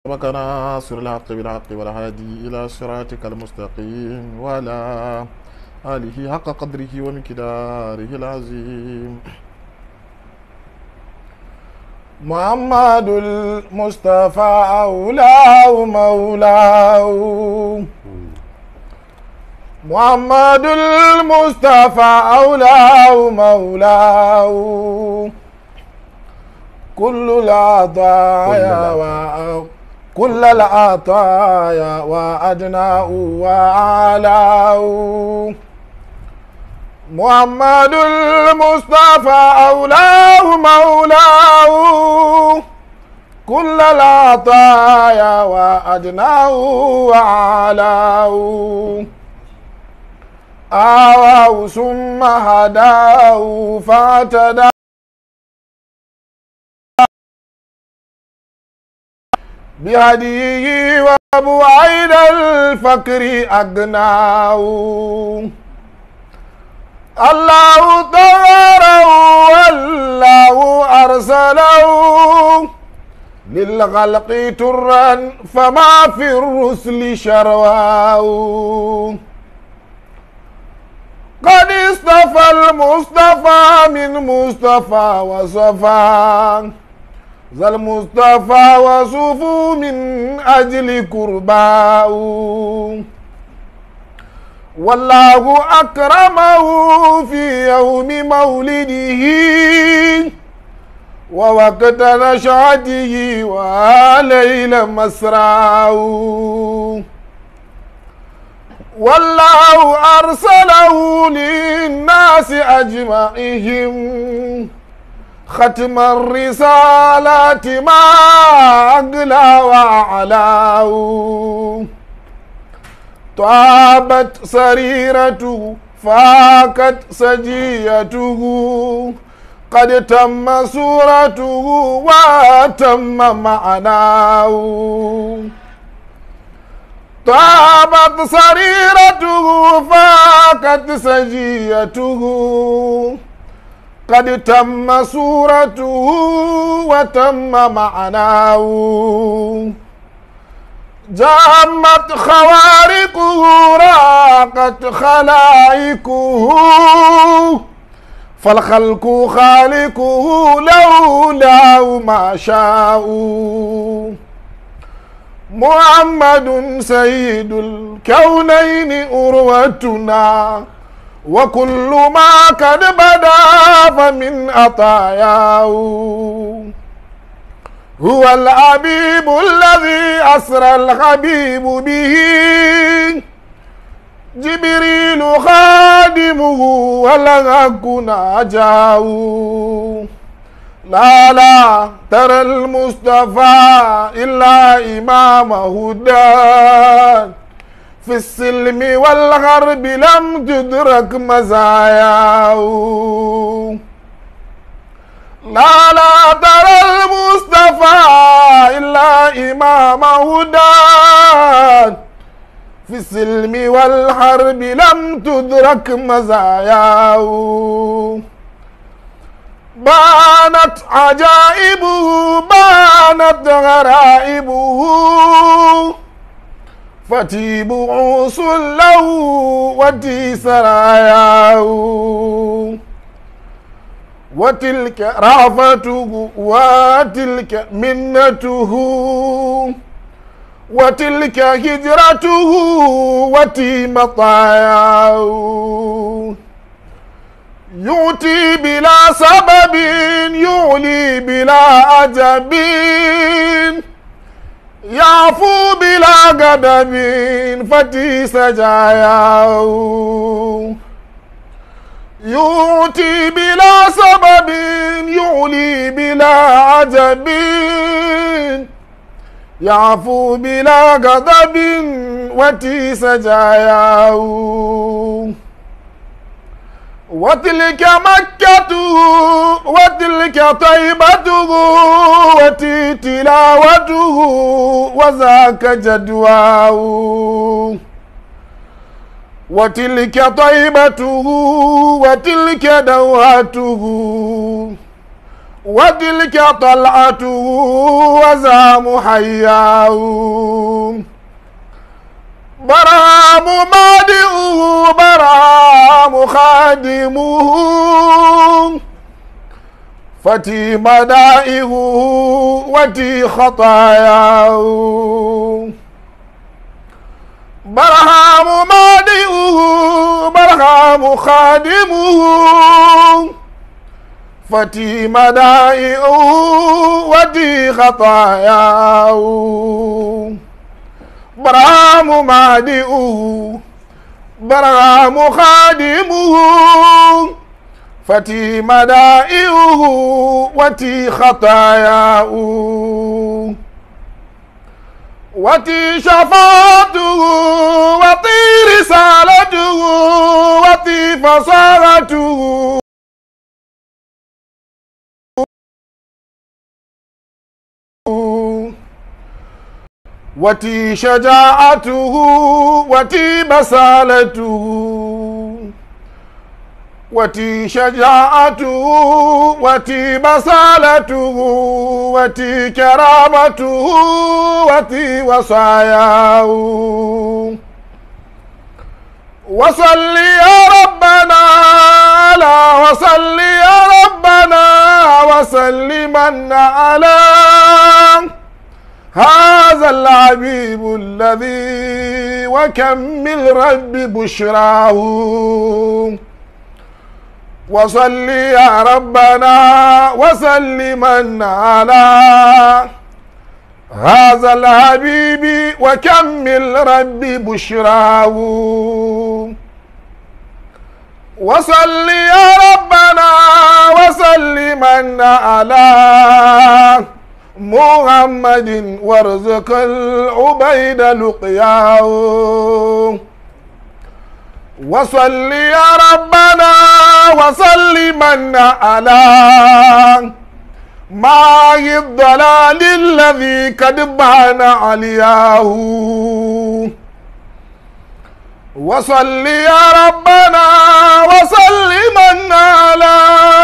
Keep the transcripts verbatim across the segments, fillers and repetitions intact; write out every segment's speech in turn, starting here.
سبق ناصر الحق بالحق والهادي إلى صراطك المستقيم وعلى آله حق قدره ومقداره العظيم. محمد المصطفى أولاه مولاه، محمد المصطفى أولاه مولاه، كل العطايا كل العطايا وأدناه وأعلاه. محمد المصطفى أولاه مولاه، كل العطايا وأدناه وأعلاه. آواه ثم هداه فاعتدى بهديه وبعيد الفقر أغناه. الله طهره والله أرسله للخلق ترا فما في الرسل شرواه. قد اصطفى المصطفى من مصطفى وصفا، ذا المصطفى وصفوا من أجل كرباه. والله أكرمه في يوم مولده ووقت نشأته وليل مسراه. والله أرسله للناس أجمعهم ختم الرسالات ما أغلى وأعلاه. طابت سريرته فاكت سجيته، قد تم صورته وتم معناه. طابت سريرته فاكت سجيته، قد تم صورته وتم معناه. جامت خوارقه راقت خلائقه، فالخلق خالقه لولاه ما شاءوا. محمد سيد الكونين أروتنا، وكل ما قد بدا فمن عطاياه. هو الحبيب الذي أسرى الحبيب به، جبريل خادمه ولغك ناجاه. لا لا ترى المصطفى إلا إمام هدى، في السلم والغرب لم تدرك مزاياه. لا لا ترى المصطفى إلا إمام هدى، في السلم والحرب لم تدرك مزاياه. بانت عجائبه بانت غرائبه، فتي بعوث له وتي سراياه. وتلك رافته وتلك منته، وتلك هجرته وتي مطاياه. يؤتي بلا سبب يعلي بلا عجب، يعفو بلا غضب فتي سجاياه. يؤتي بلا سبب يعلي بلا عجب، يعفو بلا غضب وتي سجاياه. وتلك مكته وتلك طيبته وتي تلاوته وذاك جدواه. وتلك طيبته وتلك دواته وتلك طلعته وذا محياه برام مادئه برام خادمه فتي مدائه وتي خطاياه برهام مادئه برهام خادمه فتي مدائه وتي خطاياه برهام مادئه برهام خادمه فتي مدائه وتي خطاياه وتي شفاعته وتي رسالته وتي فصاحته وتي شجاعته وتي بسالته وتي شجاعته وتي بسالته وتي كرامته وتي وصاياه وصل يا ربنا على وصل يا ربنا وسلمن على هذا الحبيب الذي وكمل رب بشراه وصل يا ربنا وسلمن على هذا الحبيب وكمل رب بشراه وصل يا ربنا وسلمن على محمد وارزق العبيد لقياه وصل يا ربنا وسلمن على ماء الضلال الذي قد بان علياه وصل يا ربنا وسلمن على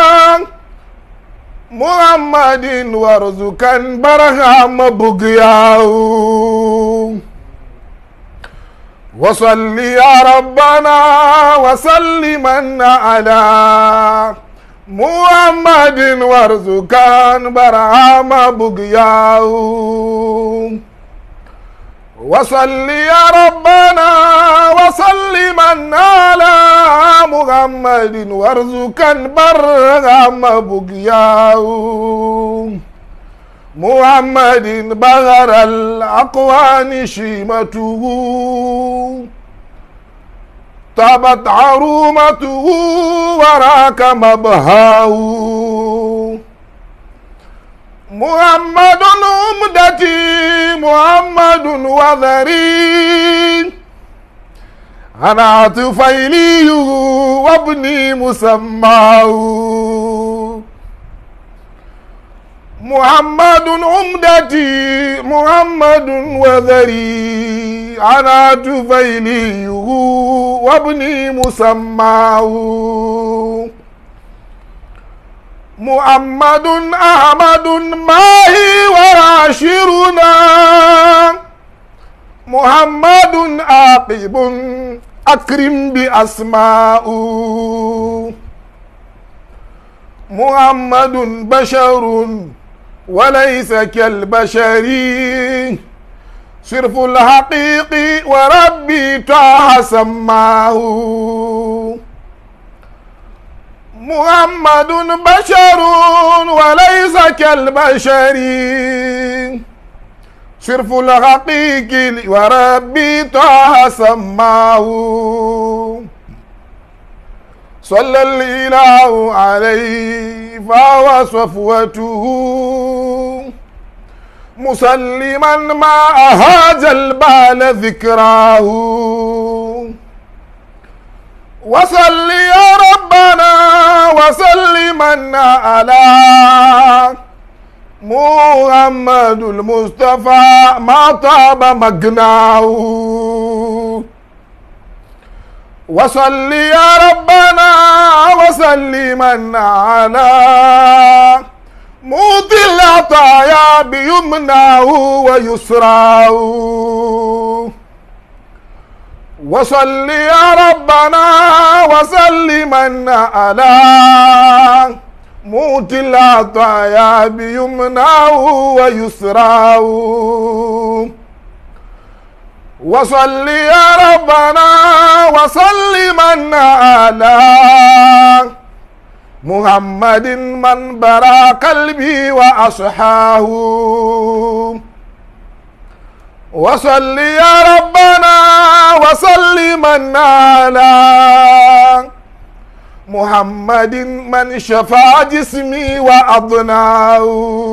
محمد وارزقا برهام بقياه وصل يا ربنا وسلمن على محمد وارزقا برهام بقياه وصل يا ربنا وسلمن على محمد وارزقا برهام بقياه محمد بغر الأقوان شيمته طابت عرومته وراك مبهاه محمد أمدتي محمد وذري أنا طفيلي وابني مسماه محمد أمدتي محمد وذري أنا طفيلي وابني مسماه محمد أحمد ماهي وراشرنا محمد عاقب أكرم بأسماء محمد بشر وليس كالبشر صرف الحقيق وربي طه سماه محمد بشر وليس كالبشر صرف الحقيق وربي طه سماه صلى الإله عليه فهو صفوته مسلما ما أهاج البال ذكراه وصل يا ربنا وسلما على محمد المصطفى ما طاب مجناه وصل يا ربنا وسلما على موطي العطايا بيمناه ويسراه وصل يا ربنا وسلما على موطي العطايا بيمناه ويسراه وصل يا ربنا وسلما على محمد من برا قلبي وأصحاه وصل يا ربنا وسلما على محمد من شفى جسمي وأضناه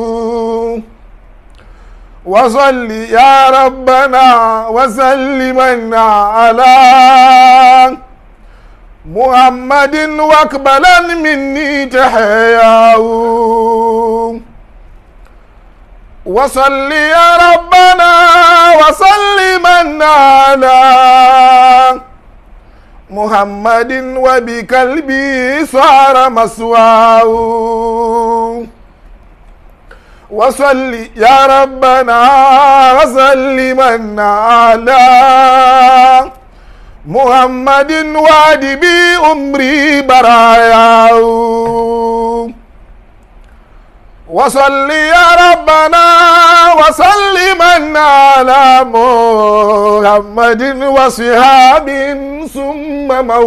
وصل يا ربنا وسلما على محمد واقبلا مني تحياه وصل يا ربنا وسلما على محمد وبقلبي صار مسواه وصل يا ربنا وسلما على محمد وعد بي أمري براياه وصل يا ربنا وسلما على محمد وصحاب ثم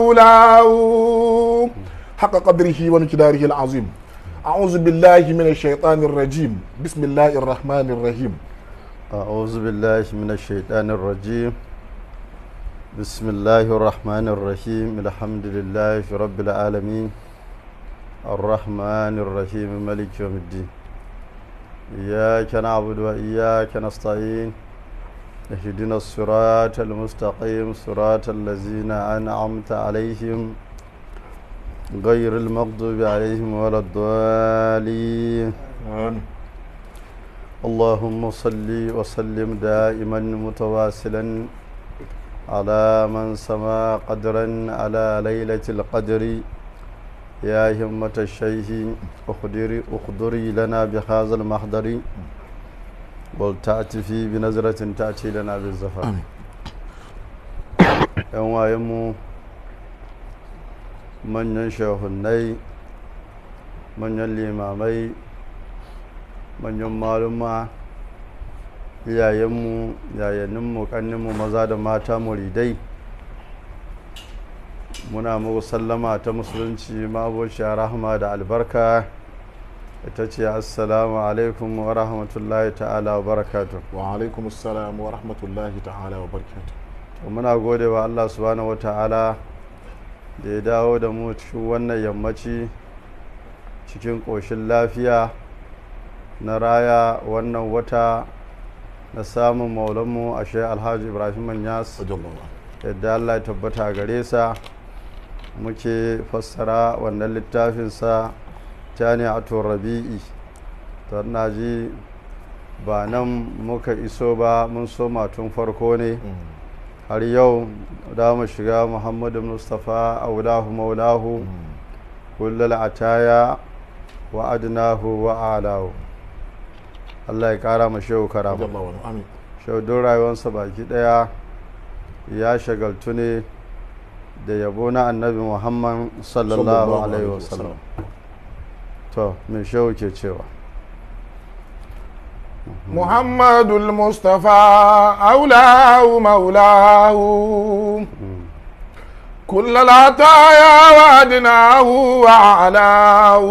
مولاه حق قدره ومقداره العظيم. أعوذ بالله من الشيطان الرجيم. بسم الله الرحمن الرحيم. أعوذ بالله من الشيطان الرجيم. بسم الله الرحمن الرحيم. الحمد لله رب العالمين الرحمن الرحيم مالك يوم الدين. إياك نعبد وإياك نستعين. اهدنا الصراط المستقيم صراط الذين أنعمت عليهم غير المغضوب عليهم ولا الضالين. اللهم صل وسلم دائما متواصلا على من سما قدرا على ليلة القدر. يا همة الشيخ اخدري اخدري لنا بهذا المحضر ولتأتي بنظرة تأتي لنا بالزفاف. يوم يمو manyan shahunai, manyan limamai, manyan maluma, iyayenmu, yayaninmu, kanninmu maza da mata muridai, muna muku sallama ta musulunci ma'abociya rahama da albarka. Ita ce assalamu alaikum wa rahmatullahi ta'ala wa barakatuh. Wa alaikum assalam wa rahmatullahi ta'ala wa barakatuh. Muna gode wa Allah subhanahu wa ta'ala da ya dawo da mu cikin wannan yammaci cikin ƙoshin lafiya na raya wannan wata na samun maulanmu a Sheikh Alhaji Ibrahima Niass, yadda Allah ya tabbata gare sa. Muke fassara wannan littafinsa Tani'atul Rabi'i. to na ji ba nan muka iso ba, mun soma tun farko ne. har yau da mu shiga Muhammadul Mustafa aulahu maulahu kullal ataya wa adnahu wa alahu. Allah ya kara mu shehu karama. Amin. Shehu don rayuwarsa baki daya ya shagaltu ne da yabo na annabi Muhammad sallallahu alaihi wasallam. to me shehu ke cewa Muhammadul Mustafa aulahu maulahu كل العطايا وعدناه وعلاه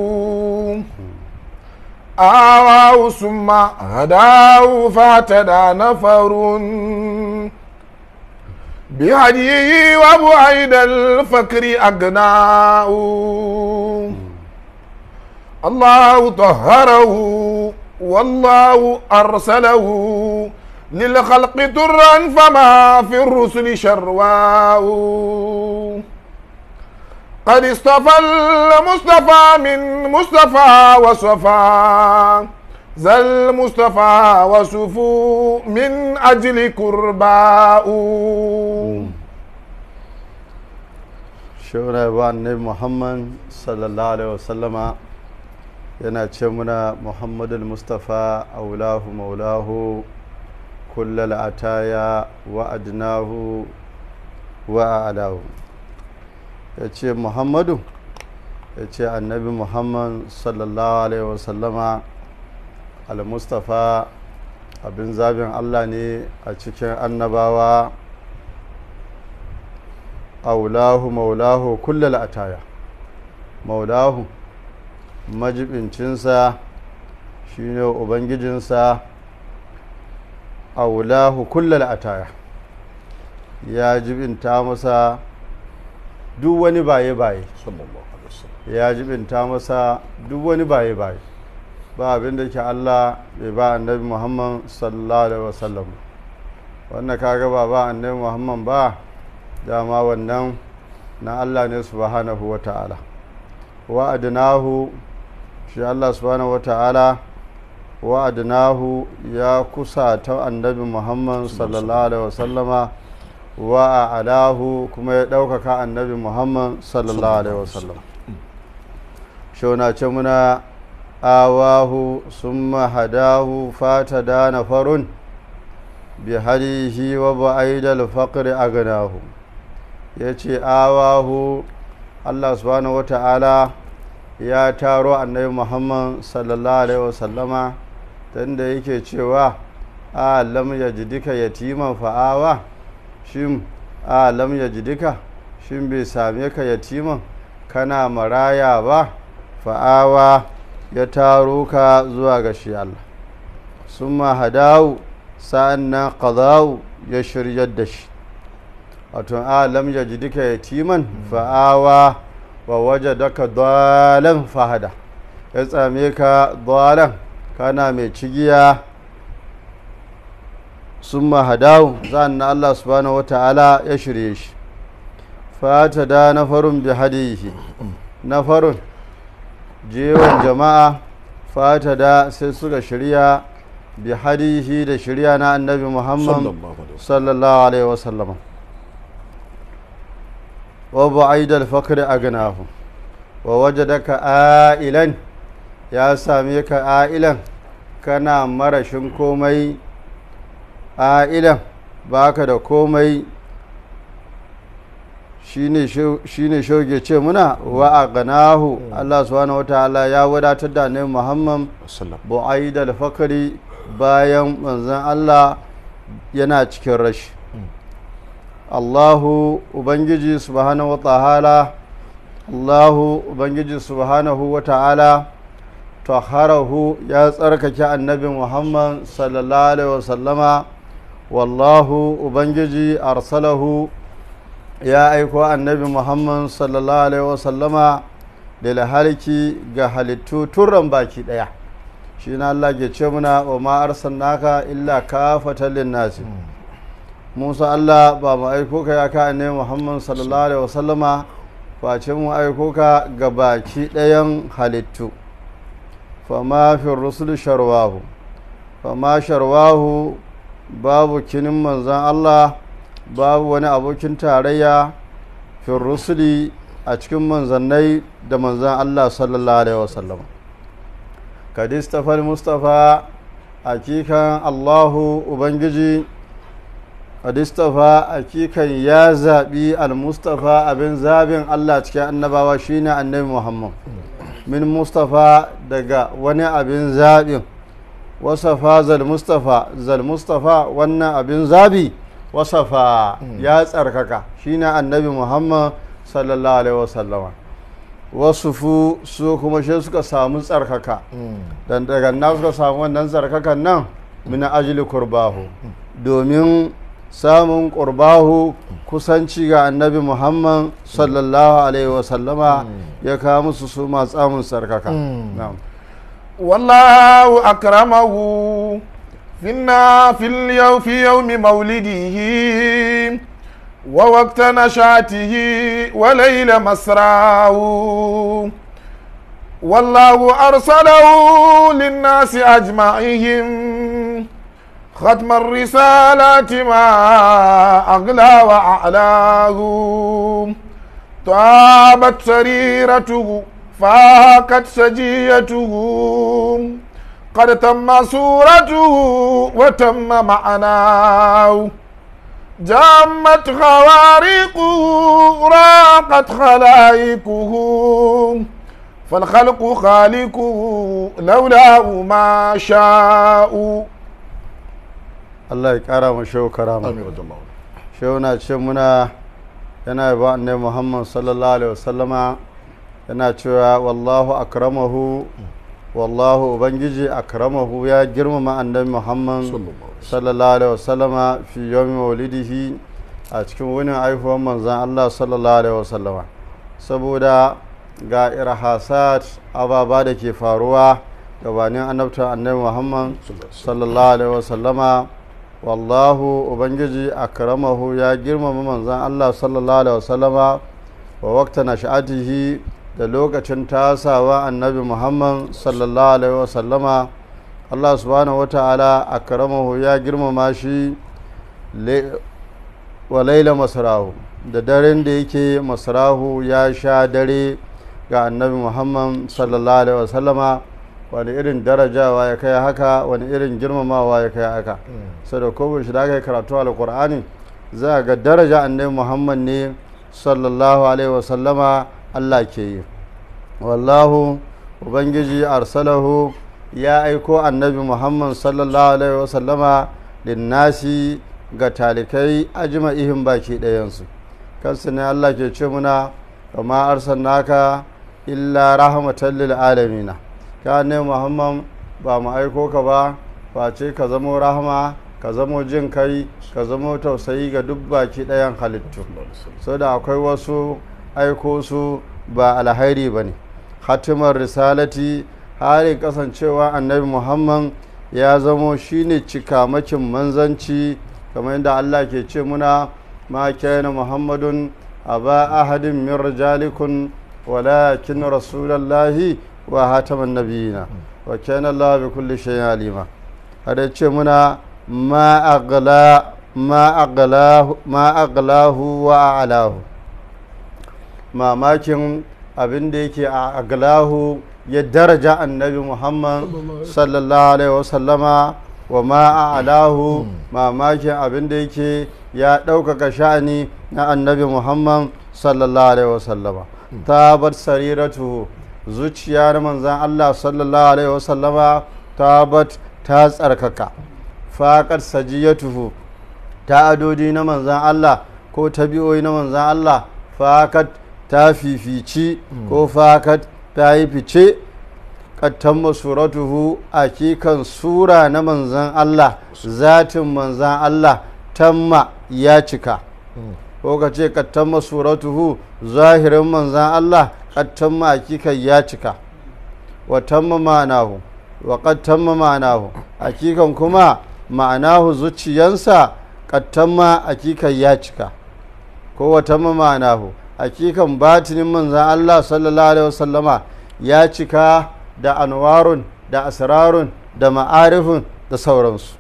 آواه ثم هداه فاعتدى نفر بهديه وبعيد الفكر أقناه الله طهره والله أرسله للخلق درا فما في الرسل شرواه قد اصطفى المصطفى من مصطفى وصفى ذا المصطفى وصفو من أجل كرباء. شورى النبي محمد صلى الله عليه وسلم yana ce muna Muhammadul Mustafa aulahu maulahu kullal ataya wa adnahu wa a'lahu. ya ce Muhammadu, ya ce annabi Muhammad sallallahu alaihi wasallama al-Mustafa abin zabin Allah ne a cikin annabawa, aulahu maulahu kullal ataya, maulahu majibincinsa shine ubangijinsa, aulahu kullal ataya ya jibinta masa duk wani baye-baye, ya jibinta masa duk wani baye-baye. ba abin da ke Allah bai ba annabi Muhammad sallallahu alaihi wasallam. wannan kaga ba ba annabi Muhammad ba, dama wannan na Allah ne subhanahu wa ta'ala. wa adnahu shi Allah subhanahu wa ta'ala wa adnahu ya kusa ta annabi Muhammad sallallahu alaihi wasallama, wa a'lahu kuma ya ɗaukaka annabi Muhammad sallallahu alaihi wasallam. shauna ce muna awahu summa hadahu fata da nafarun bi hadihi wa ba'idal faqri agnahu. yace awahu Allah subhanahu wata'ala ya taro annabi Muhammad sallallahu alaihi wasallama, tunda yake cewa a lam yajidika yatiman fa'awa, shin a lam yajidika shin bai same ka yatiman kana maraya ba, fa'awa ya taro ka zuwa ga shi Allah. summa hadawu sa'annan qadawu ya shiryar da shi. wato a lam yajidika yatiman fa'awa wa wajadaka dalan fahada, ya tsame ka dalan kana mai cigiya. summa hadawu sa'annan Allah subhanahu wata'ala ya shirye shi. fata da nafarun bi hadihi, nafarun jewan jama'a, fata da sai suka shirya bi hadihi da shirya na annabi Muhammad sallallahu alaihi wasallam. wa ba'idal fakri agnahu wa wajadaka ailan, ya same ka ailan kana marashin komai, ailan baka da komai. shine shine shoge ce muna wa agnahu Allah subhanahu wataala ya wadatar da annabi Muhammad bu'aidal fakri bayan manzon Allah yana cikin rashi. Allahu ubangiji subhanahu wataala Allahu ubangiji subhanahu wataala taharahu ya tsarkake annabi Muhammad sallallahu alaihi wasallama. wallahu ubangiji arsalahu ya aiko annabi Muhammad sallallahu alaihi wasallama da halki ga halittu turran baki daya. shi na Allah ke ce muna wa ma arsalnaka illa kafatan linnasi. Musa Allah ba mu aiko ka ya ka annabi Muhammad sallallahu alaihi wasallama face mu aiko ka ga baki dayan halittu. fama fi rusul sharwahu, fama sharwahu babu kinin manzan Allah, babu wani abokin tarayya fin rusuli a cikin manzannai da manzan Allah sallallahu alaihi wasallam. kadistafal mustafa hakikan Allahu ubangiji, kadistafa hakikan ya zaɓi al-mustafa abin zaɓin Allah cikin annabawa shine annabi Muhammad. min mustafa daga wani abin zaɓin, wasafa zal mustafa zal mustafa wannan abin zaɓi wasafa ya tsarkaka shine annabi Muhammad sallallahu alaihi wasallama. wasufu su kuma shi suka samu tsarkaka, dan daga na suka samu wannan tsarkakan nan min ajli kurbahu, domin samun qurbahu kusanci ga annabi Muhammad sallallahu alaihi wasallama ya kawo musu su ma samun tsarkaka. na'am wallahu akramahu finna fil yawm fi yawm mawlidihi wa waqta nashatihi wa layla masrahu wallahu arsalahu lin-nasi ajma'ihim ختم الرسالات ما أغلى وأعلاه طابت سريرته فاقت سجيته قد تم صورته وتم معناه جامت خوارقه راقت خلائقه فالخلق خالقه لولاه ما شاء. Allah ya kara mu shehu karama. Shehu na ce muna yana ba annabi Muhammad sallallahu alaihi wasallama yana cewa wallahu akramahu wallahu ubangiji akramahu ya girmama annabi Muhammad sallallahu alaihi wasallama fi yawmi maulidihi a cikin wani aihuwar manzon Allah sallallahu alaihi wasallama saboda ga irhasat ababa da ke faruwa gabanin annabta annabi Muhammad sallallahu alaihi wasallama wallahu ubangiji akramahu ya girmama manzon Allah sallallahu alaihi wasallama wa waqta nash'atihi da lokacin tasawa annabi Muhammad sallallahu alaihi wasallama Allah subhanahu wata'ala akramahu ya girmama shi wa laila masrahu da daren da yake masrahu ya sha dare ga annabi Muhammad sallallahu alaihi wasallama wani irin darajawa ya kai haka wani irin girmamawa ya kai haka saboda ko shi da aka karatu alqur'ani za ga daraja annabi Muhammad ne sallallahu alaihi wasallama Allah ke yi wallahu ubangiji arsalahu ya aiko annabi Muhammad sallallahu alaihi wasallama linnasi ga talikai ajma'ihim baki ɗayansu kansu ne Allah ke ce muna kama arsalnaka illa rahmatan lil alamina ka ne Muhammad ba mu aiko ka ba face ka zamo rahama ka zamo jin kai ka zamo tausayi ga duk baki ɗayan halittu so da akwai wasu aiko su ba alhairi ba ne hatimar risalati halin kasancewa annabi Muhammad ya zamo shine cikamakin manzanci kamar yadda Allah ke ce muna ma kana Muhammadun aba ahadin min rijalikum walakin rasulullahi wa hataman nabiyina wa kana Allah bi kulli shay'in alima hada ce muna ma aghla ma aghlahu ma aghlahu wa a'lahu mamakin abin da yake a aglahu ya daraja annabi Muhammad sallallahu alaihi wasallama wa ma a'lahu mamakin abin da yake ya ɗaukaka sha'ani na annabi Muhammad sallallahu alaihi wasallama ta bar sariratu zuciya na manzan Allah sallallahu alaihi wasallama ta bat ta tsarkaka faƙar sajiyatuhu ta adodi na manzan Allah ko tabi'o'i na manzan Allah faƙat ta fifici ko faƙat ta yi fice kattan masuratuhu a kikan sura na manzan Allah zatin manzan Allah tamma ya cika ko ka ce kattan masuratuhu zahirin manzan Allah kattan ma a kikan ya cika wa tamma ma'anahu wa kattamma ma'anahu a kikan kuma ma'anahu zuciyansa kattan ma a kikan ya cika ko wa tamma ma'anahu hakikan batinin manzan Allah sallallahu alaihi wasallama ya cika da anwarun da asrarun da ma'arifun da sauransu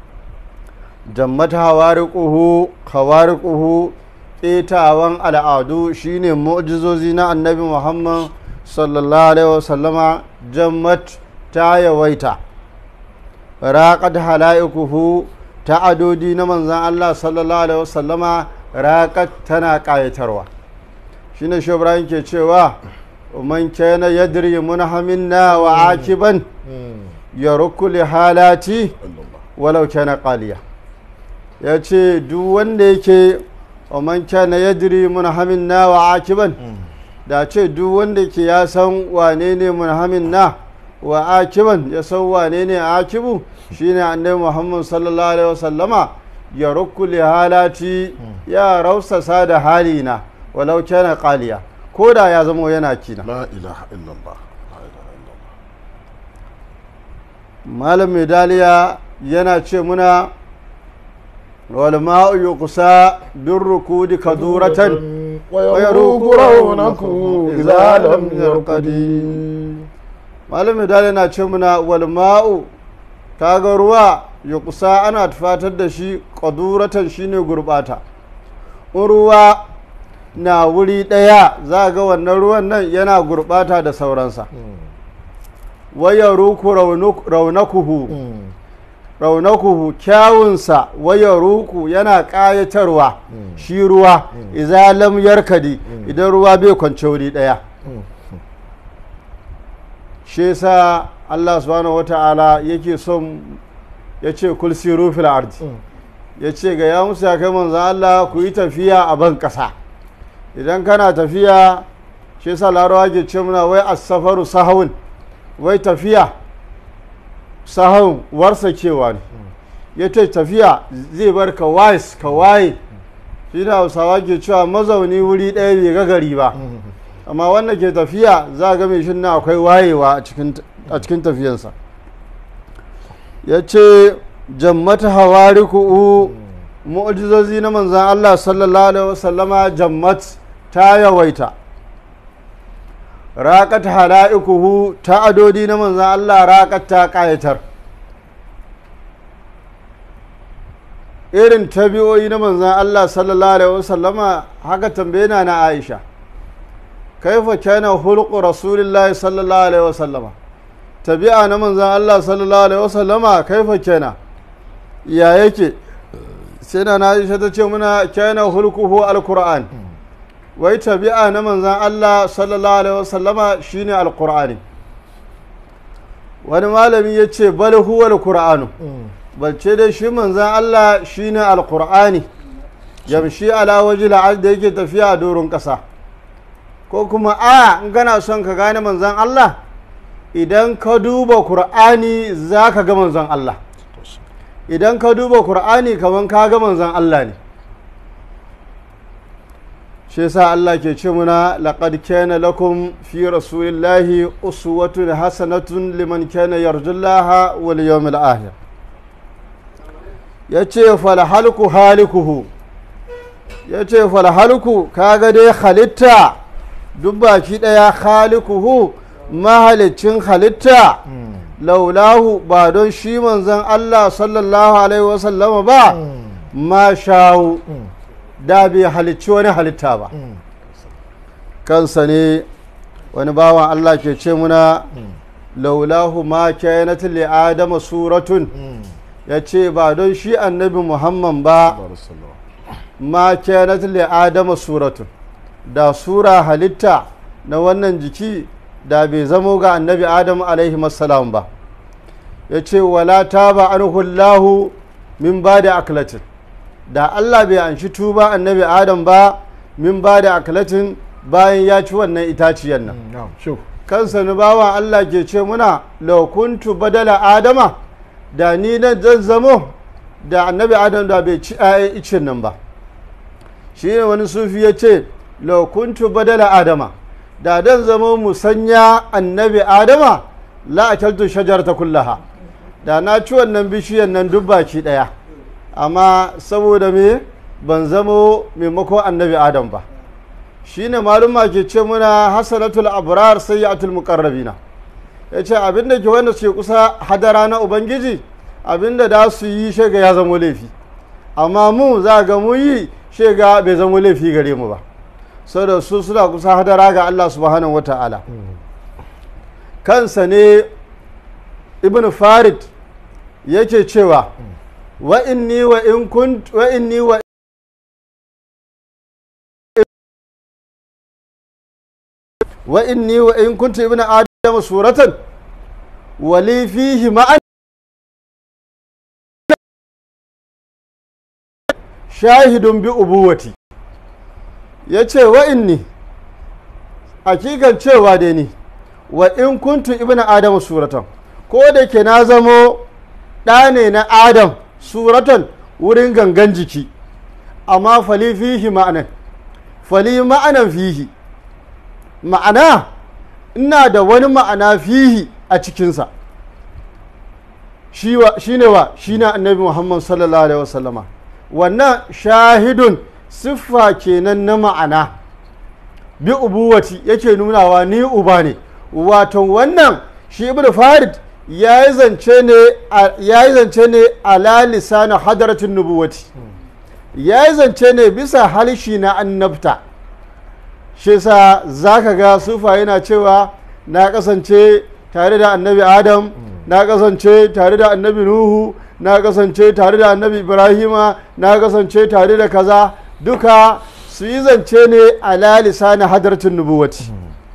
jammat hawariquhu hawariquhu ƙetawan al'adu shine mu'jizozi na annabi Muhammad sallallahu alaihi wasallama jammat ta yawaita raqad halaiquhu ta'adodi na manzan Allah sallallahu alaihi wasallama raqad tana ƙayatarwa shine shi Ibrahim ke cewa man kana yadri munhaminna wa akiban yarukku li halati walau kana qaliya yace duk wanda yake man kana yadri munhaminna wa akiban da ce duk wanda ke ya san wane ne munhaminna wa akiban ya san wane ne akibu shine annabi Muhammad sallallahu alaihi wasallama yarukku li halati ya rausasa da halina walau kana qaliya ko da ya zama yana kina la ilaha illallah malam medaliya yana ce muna wal ma'u yuqsa bir rukudi kaduratan wa yaruku raunaku idza lam yarqadi malam medaliya yana ce muna wal ma'u kaga ruwa yuqsa ana tufatar da shi kaduratan shine gurbata ruwa na wuri ɗaya za ga wannan ruwan nan yana gurɓata da sauransa. Waya ruku raunakuhu raunakuhu kyawunsa waya ruku yana ƙayatarwa shi ruwa idan lam yarkadi idan ruwa bai kwance wuri ɗaya. Shi yasa Allah subhanahu wata'ala yake son ya ce kul siru fil ardi ya ce ga ya musu ya kai manzan Allah ku yi tafiya a ban ƙasa. Idan kana tafiya shi yasa larawa ke ce muna wai as-safaru sahawun wai tafiya sahawun warsa cewa ne ya ce tafiya zai bar ka wais ka waye shi da hausawa ke cewa mazauni wuri ɗaya bai ga gari ba amma wanda ke tafiya za ga mai shin na akwai wayewa a cikin tafiyansa. Ya ce jammata hawariku mu'jizozi na manzan Allah sallallahu alaihi wasallama jammat ta yawaita. Raƙat hala'ikuhu ta adodi na manzan Allah raƙat ta ƙayatar. Irin tabi'o'i na manzan Allah sallallahu alaihi wasallama haka tambaye na na Aisha. Kaifa kana hulqu rasulillahi sallallahu alaihi wasallama. Tabi'a na manzan Allah sallallahu alaihi wasallama kaifa kana ya yake sai na Aisha ta ce muna kana hulquhu alquran. Wai tabi'a na manzan Allah sallallahu alaihi wasallama shine alqur'ani. Wani malami ya ce bal huwa alqur'anu balce dai shi manzan Allah shine alqur'ani yamshi ala wajhi al'ad da yake tafiya a doron ƙasa. Ko kuma a in kana son ka gane manzan Allah idan ka duba Qur'ani za ka ga manzan Allah. Idan ka duba Qur'ani kaman ka ga manzan Allah ne. Shi yasa Allah ke ce muna laqad kana lakum fi rasulillahi uswatun hasanatun liman kana yarjullaha wal yawmil akhir. Yace fal halku halikuhu yace fal halku kaga dai halitta duk baki daya halikuhu mahalicin halitta laulahu ba don shi manzon Allah sallallahu alaihi wasallama ba ma shahu da bai halicci wani halitta ba. Kansa ne wani bawan Allah ke ce muna laulahu ma kayanat li adama suratun ya ce ba don shi annabi Muhammad ba ma kayanat li adama suratun da sura halitta na wannan jiki da bai zamo ga annabi Adam alaihi masalam ba. Ya ce wala taba anhu Allahu min ba da aklatin da Allah bai anshi tuba annabi Adam ba min ba da aklatin bayan ya ci wannan itaciyar nan. Kansa ni bawa Allah ke ce muna law kuntu badala Adama da ni na zan zamo da annabi Adam da bai ci ayan icin nan ba. Shi ne wani sufi ya ce law kuntu badala Adama da dan zama musanya annabi Adama la akaltu shajarata kullaha da na ci wannan bishiyar nan duk baki daya amma saboda me ban zamo maimako annabi Adam ba. Shine maluma ke ce muna hasanatul abrar sayyatul muqarrabina yace abinda ke wanda suke kusa hadara na ubangiji abinda da su yi shega ya zama laifi amma mu za ga mu yi shega bai zama laifi gare mu ba saboda su suna kusa hadara ga Allah subhanahu wata'ala. Kansa ne ibn Farid yake cewa wa inni wa in kunt wa inni wa wa inni wa in kuntu ibn adam suratan wa li fihi ma'an shahidun bi ubuwati yace wa inni hakikan cewa dai ni wa in kuntu ibn adam suratan ko da ke na zamo ɗa ne na adam suratan wurin gangan jiki amma fali fihi ma'anan fali ma'anan fihi ma'ana ina da wani ma'ana fihi a cikinsa shi ne wa shi ne annabi Muhammad sallallahu alaihi wasallama wannan shahidun siffa kenan na ma'ana bi ubuwati yake nunawa ni uba ne wato wannan shi ibnu farid ya yi zance ne ya yi zance ne ala lisan hadaratin nubuwati ya yi zance ne bisa halishi na annabta shi yasa zaka ga sufa yana cewa na kasance tare da annabi adam na kasance tare da annabi nuhu na kasance tare da annabi ibrahima na kasance tare da kaza duka su yi zance ne ala lisani hadartin nubuwati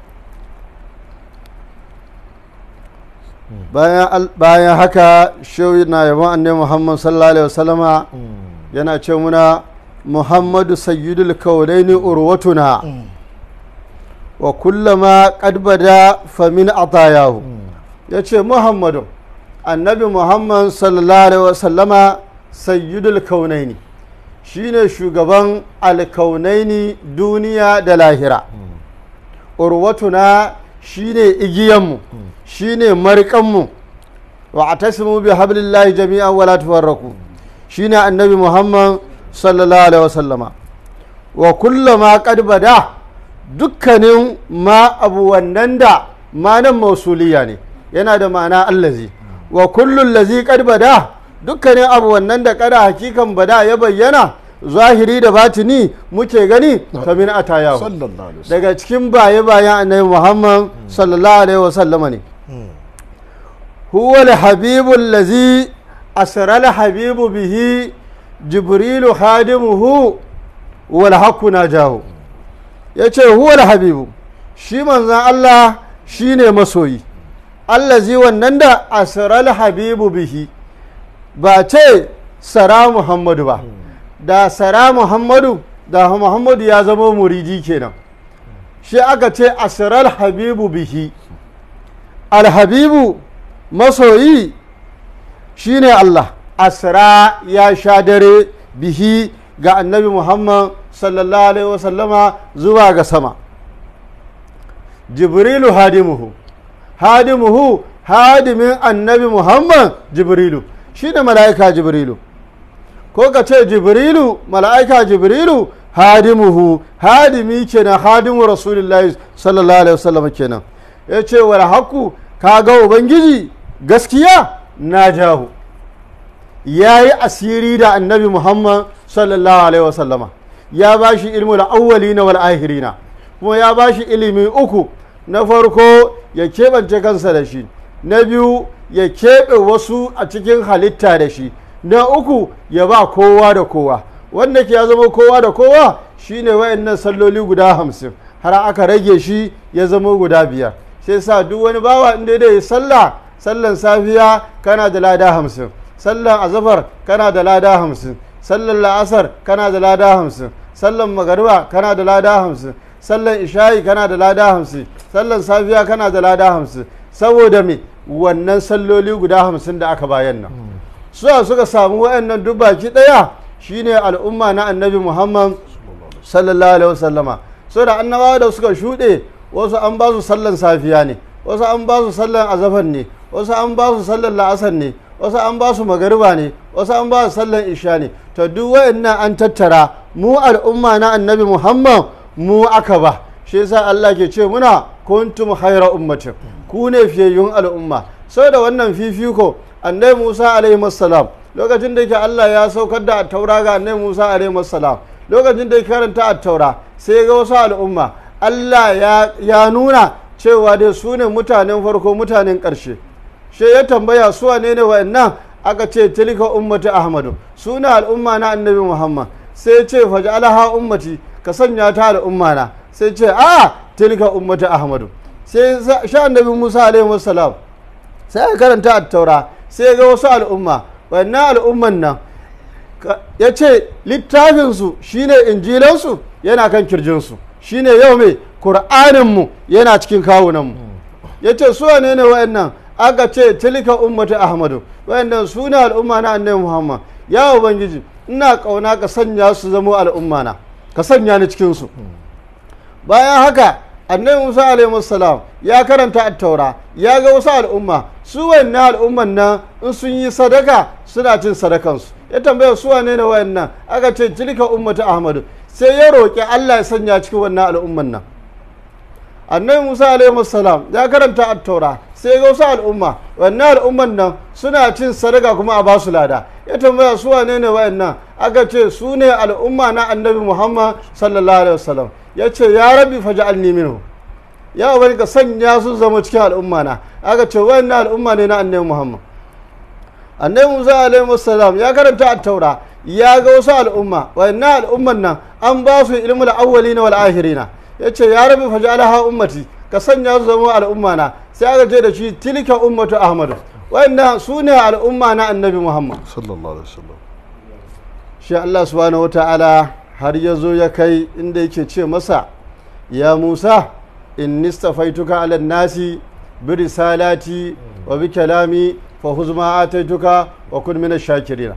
bayan haka shehu na yabon annabi muhammad sallallahu alaihi wasallama yana ce muna muhammadu sayyidul kaunaini urwatuna wa kullama qad bada famin atayahu yace muhammadu annabi muhammad sallallahu alaihi wasallama sayyidul kaunaini shine shugaban alkaunaini duniya da lahira urwatuna shine igiyanmu shine marikanmu wa atasimu bi hablillahi jami'an wala tufarraku shine annabi muhammad sallallahu alaihi wasallama wa kullama qad bada dukkanin ma abu wannan da manan mausuliya ne yana da ma'ana allazi wa kullun lazi qad bada dukkanin abu wannan da kada hakikan bada ya bayyana zahiri da batini muke gani kamin atayahu daga cikin baye bayan annabi muhammad sallallahu alaihi wasallama ne huwa al-habibu allazi asra al-habibu bihi jibrilu khadimuhu wal haqqu najahu yace huwa al-habibu shi manzon Allah shine masoyi allazi wannan da asra al-habibu bihi ba ce sara muhammadu ba da sara muhammadu da muhammadu ya zama muridi kenan shi aka ce asra al-habibu bihi al-habibu masoyi shine Allah asra ya sha dare bihi ga annabi muhammad sallallahu alaihi wasallama zuwa ga sama jibrilu hadimuhu hadimuhu hadimin annabi muhammad jibrilu shine mala'ika jibrilu ko ka ce jibrilu mala'ika jibrilu hadimuhu hadimi kenan hadimu rasulullahi sallallahu alaihi wasallama kenan ya ce wal haqqu kaga ubangiji gaskiya na jahu ya yi asiri da annabi muhammad sallallahu alaihi wasallama ya ba shi ilmu da awwalina wal ahirina kuma ya ba shi ilimi uku na farko ya keɓance kansa da shi na biyu ya keɓe wasu a cikin halitta da shi na uku ya ba kowa da kowa wanda ke ya zama kowa da kowa shine wayannan salloli guda hamsin har aka rage shi ya zama guda biyar sai sa duk wani bawa inda dai sallah sallan safiya kana da lada hamsin sallan azafar kana da lada hamsin sallan la'asar kana da lada hamsin sallan magariba kana da lada hamsin sallan isha'i kana da lada hamsin sallan safiya kana da lada hamsin saboda me wannan salloli guda hamsin da aka bayan nan suwa suka samu wayannan duk baki daya shine al'umma na annabi muhammad sallallahu alaihi wasallama so da annabawa da suka shuɗe wasu an ba su sallan safiya ne wasu an ba su sallan azafar ne wasu an ba su sallan la'asar ne wasu an ba su magariba ne wasu an ba su sallan isha ne to duk wayannan an tattara mu al'umma na annabi muhammad mu aka ba shi yasa Allah ke ce muna kuntum khayra ummatin ku ne fiyayyun al'umma saboda wannan fifiko annabi Musa alaihi salam lokacin da yake Allah ya saukar da taura ga annabi Musa alaihi salam lokacin da yake karanta at-taura sai ga wasu al'umma Allah ya, ya nuna cewa dai su ne mutanen farko mutanen ƙarshe shi ya tambaya su wane ne wa'annan aka ce tilka ummati ahmadu su ne al'umma na annabi muhammad sai ce faj'alha ummati ka sanya ta al'umma na sai ce a tilka ummati ahmadu sai sha annabi musa alaihi wassalam sai ya karanta at-taura sai ga wasu al'umma wannan al'umman nan ya ce littafinsu shine injilansu yana kan kirjinsu shine yau mai ƙur'aninmu yana cikin kawunanmu ya ce su wane ne wa'annan aka ce tilka ummatu ahmadu wa'annan su ne al'umma na annabi muhammad ya ubangiji ina ƙauna ka sanya su zama al'umma na ka sanya ni cikinsu bayan haka annabi musa alaihi salam ya karanta at-taura ya ga wasu al'umma su wannan al'umman nan in sun yi sadaka suna cin sadakansu ya tambaya su wane ne wa'annan aka ce tilka ummatu ahmadu sai ya roƙi Allah ya sanya cikin wannan al'umman nan annabi Musa alaihi salam ya karanta at-taura sai ga wasu al'umma wannan al'umman nan suna cin sadaka kuma a ba su lada ya tambaya su wane ne wa'annan aka ce su ne al'umma na annabi Muhammad sallallahu alaihi wasallam ya ce ya rabbi faj'alni minhu, ya wani ka sanya su zama cikin al'umma na. Aka ce wannan al'umma ne na annabi Muhammad. Annabi Musa alaihi wassalam ya karanta at-taura, ya ga wasu al'umma, wannan al'umman nan an ba su ilmul awwalina wal akhirina. Yace ya rabbi faj'alha ummati, ka sanya su zama al'umma na. Sai aka ce da shi tilka ummatu ahmadu, wannan su ne al'umma na annabi Muhammad sallallahu alaihi wasallam. Shi Allah subhanahu wata'ala har ya zo ya kai inda yake ce masa, ya Musa inni stafaituka ala nasi bi risalati wa bi kalami fa khudh ma ataituka wa kun min ash-shakirin.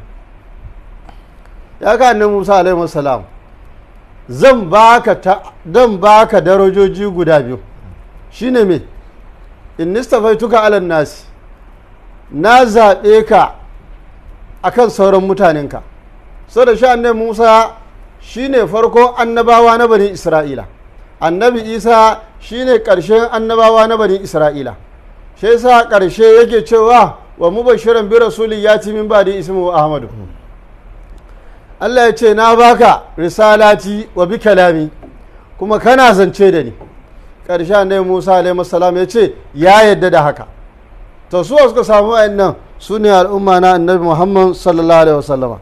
Ya ga annabi Musa alaihi wasallam, zan baka ta dan baka darajoji guda biyu. Shine me? inni stafaituka ala nasi, na zaɓe ka akan sauran mutanenka. So da shi annabi Musa shine farko annabawa na bani Isra'ila, annabi Isa shine ƙarshen annabawa na bani Isra'ila. Shi yasa ƙarshe yake cewa wa mubashiran bi rasulin yati min ba'di ismuhu Ahmadu. Allah ya ce na baka risalati wa bi kalami, kuma kana zance da ni. Ƙarshe annabi Musa alaihi salam ya ce ya yadda da haka. To su suka samu wa'annan su ne al'umma na annabi Muhammad sallallahu alaihi wasallama.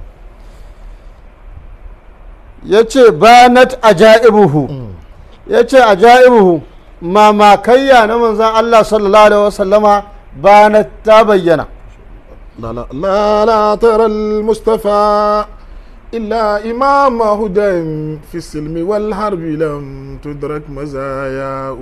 Ya ce banat ajaibuhu, ya ce ajaibuhu mamakayya na manzan Allah sallallahu alaihi wasallama banat ta bayyana. لا لا لا لا ترى المصطفى إلا إمام هدى في السلم والحرب لم تدرك مزاياه.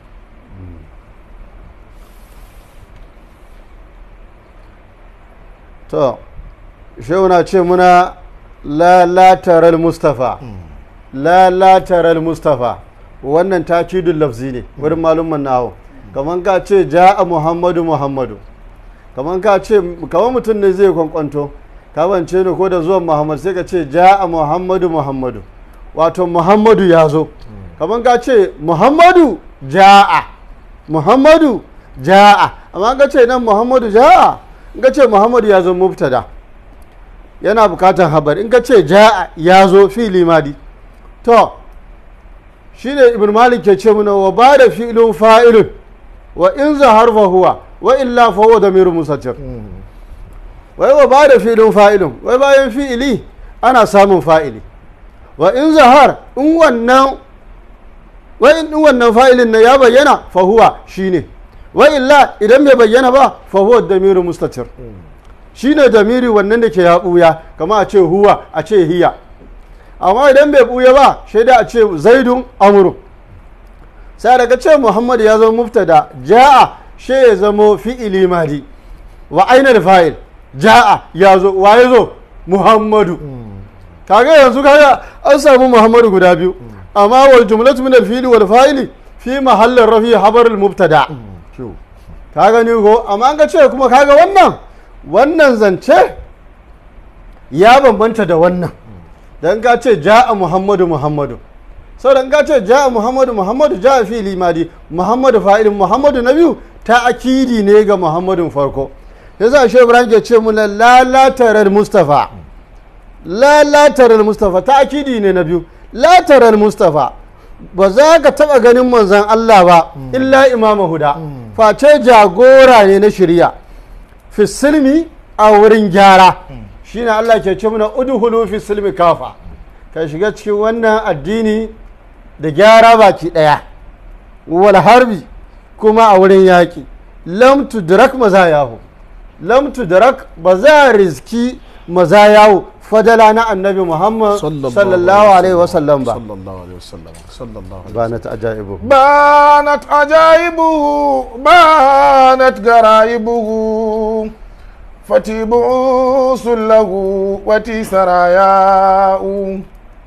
To shehu na ce muna lalatarar Mustafa, lalatarar Mustafa, wannan takidul lafzi ne wurin malumman nawo. Kaman ka ce ja'a Muhammadu Muhammadu, kaman ka ce kaman mutum ne zai kwankwanto, ka bance ne ko da zuwan Muhammad sai ka ce ja'a Muhammadu Muhammadu, wato Muhammadu ya zo. Kaman ka ce Muhammadu ja'a, Muhammadu ja'a, amma ka ce nan Muhammadu ja'a, in ka ce Muhammadu ya zo mubtada yana bukatan habar, in ka ce ja'a ya zo fi'li madi. To shine Ibn Malik ke ce muna wa ba da fi'lun fa'ilun wa in zahar fa huwa wa illa fa huwa damirun musaccir. Wai wa ba da fi'lun fa'ilun, wai bayan fi'ili ana samun fa'ili. Wa in zahar in wannan wai in wannan fa'ilin na ya bayyana fa huwa shine. Wa illa idan bai bayyana ba fa huwa damiru mustatir, shine damiri wannan da ke ya buya, kama a ce huwa a ce hiya. Amma idan bai buya ba shaida a ce zaidun amru. Sai daga ce Muhammad ya zama mubtada, ja'a she ya zama fi'ili madi, wa aina fa'il ja'a ya zo, wa ya zo Muhammadu. Kaga yanzu kaga an samu Muhammadu guda biyu, amma wal jumlatu min al-fi'li wal fa'ili fi mahallin rafi habar al-mubtada. Ka gani ko, amma an ga ce kuma kaga wannan wannan zance ya bambanta da wannan. Dan ka ce ja'a Muhammadu Muhammadu, sau dan ka ce ja'a Muhammadu Muhammadu ja'a fi'li madi, Muhammadu fa'ilin, Muhammadu na biyu ta akidi ne ga Muhammadun farko. Yasa Sheikh Ibrahim ke ce mu lalatarar Mustafa, lalatarar Mustafa ta akidi ne na biyu. Latarar Mustafa ba za ka taɓa ganin manzan Allah ba illa imama huda, face jagora ne na shirya fi silmi a wurin gyara. Shine Allah ke ce muna udhulu fi silmi kafa, ka shiga cikin wannan addini da gyara baki ɗaya, wal harbi kuma a wurin yaƙi. Lam tudrak mazayahu, lam tudrak ba za rizki mazayahu fadala na annabi Muhammad sallallahu alaihi wasallam ba. sallallahu alaihi wasallam sallallahu alaihi Banat ajaibu, banat ajaibu banat garaibu fatibu sullahu wati sarayau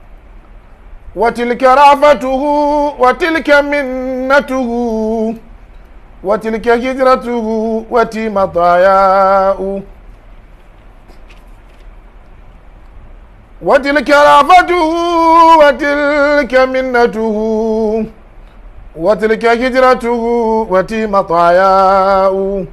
watilka rafatuhu watilka minnatuhu watilka hijratuhu wati matayau وتلك رافته وتلك منته وتلك هجرته وتي مطاياه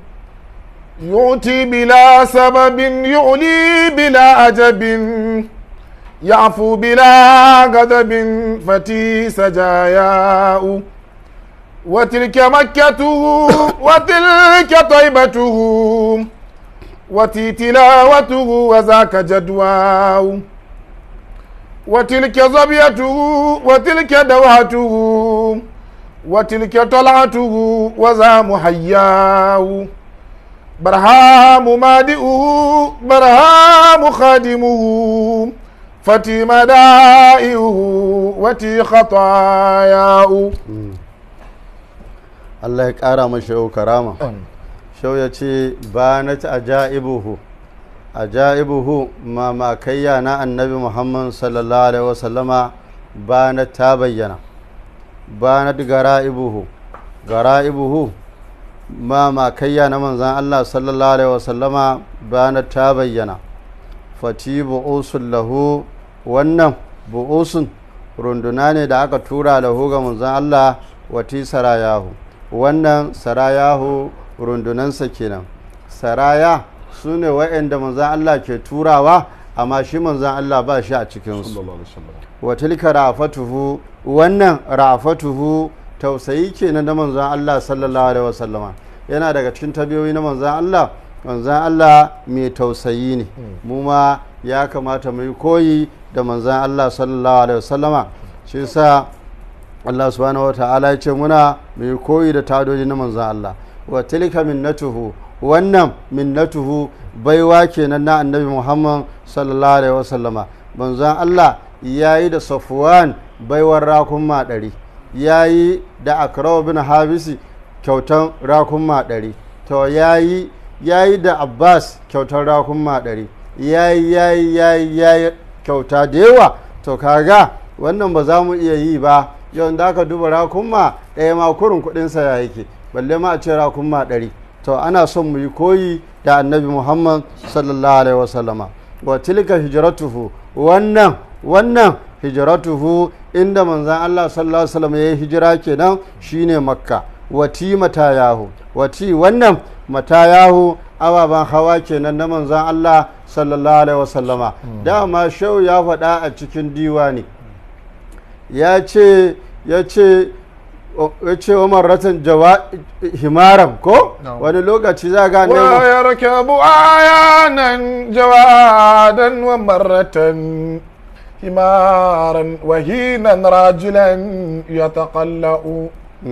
يؤتي بلا سبب يعلي بلا عجب يعفو بلا غضب فتي سجاياه وتلك مكته وتلك طيبته وتي تلاوته وذاك جدواه وتلك ظبيته وتلك دوحته وتلك طلعته وذا محياه برهام مادئه برهام خادمه فتي مدائه وتي خطاياه. Allah ya ƙara mashi yau karama. Shau ya ce ba na ta ajaibuhu ajaibuhu mamakayya na annabi Muhammad sallallahu alaihi wasallama ba na ta bayyana, ba na gara'ibuhu gara'ibuhu mamakayya na manzan Allah sallallahu alaihi wasallama ba na ta bayyana. Fati bu'usun lahu, wannan bu'usun runduna ne da aka tura lahu ga manzan Allah. Wati sarayahu, wannan sarayahu rundunansa kenan. Saraya su ne wa'anda manzan Allah ke turawa, amma shi manzan Allah ba shi a cikinsu. Watilka ra'afatuhu, wannan ra'afatuhu tausayi kenan na manzan Allah sallallahu alaihi wasallama. Yana daga cikin tabiyoyi na manzan Allah, manzan Allah mai tausayi ne. Mu ma ya kamata mu yi koyi da manzan Allah sallallahu alaihi wasallama. Shi sa Allah subhanahu wa ta'ala ya ce muna mai koyi da tadoji na manzan Allah. Wa tilka minnatuhu, wannan minnatuhu baiwa kenan na annabi Muhammad sallallahu alaihi wasallama. Manzan Allah yayi da Safwan baiwar rakun maɗari, yayi da Akraw bin Habisi kyautan rakun maɗari, to yayi yayi da Abbas kyautan rakun maɗari, yayi yayi yayi yayi kyauta da yawa. To kaga wannan ba za mu iya yi ba. Yau da aka duba rakunma ɗaya ma kurin kuɗinsa ya yake, balle ma a ce rakunma ɗari. To ana son mu yi koyi da annabi Muhammad sallallahu alaihi wasallama. Wa tilka hijratuhu, wannan wannan hijratuhu inda manzan Allah sallallahu alaihi wasallam ya yi hijira kenan shine Makka. Wati matayahu, wati wannan matayahu ababen hawa kenan na manzan Allah sallallahu alaihi wasallama. Dama shau ya faɗa a cikin diwani, ya ce ya ce ya ce wa marratan jawa himaran ko wani lokaci za ga ne wa yarkabu ayanan jawadan wa marratan himaran wa hinan rajulan yataqallau.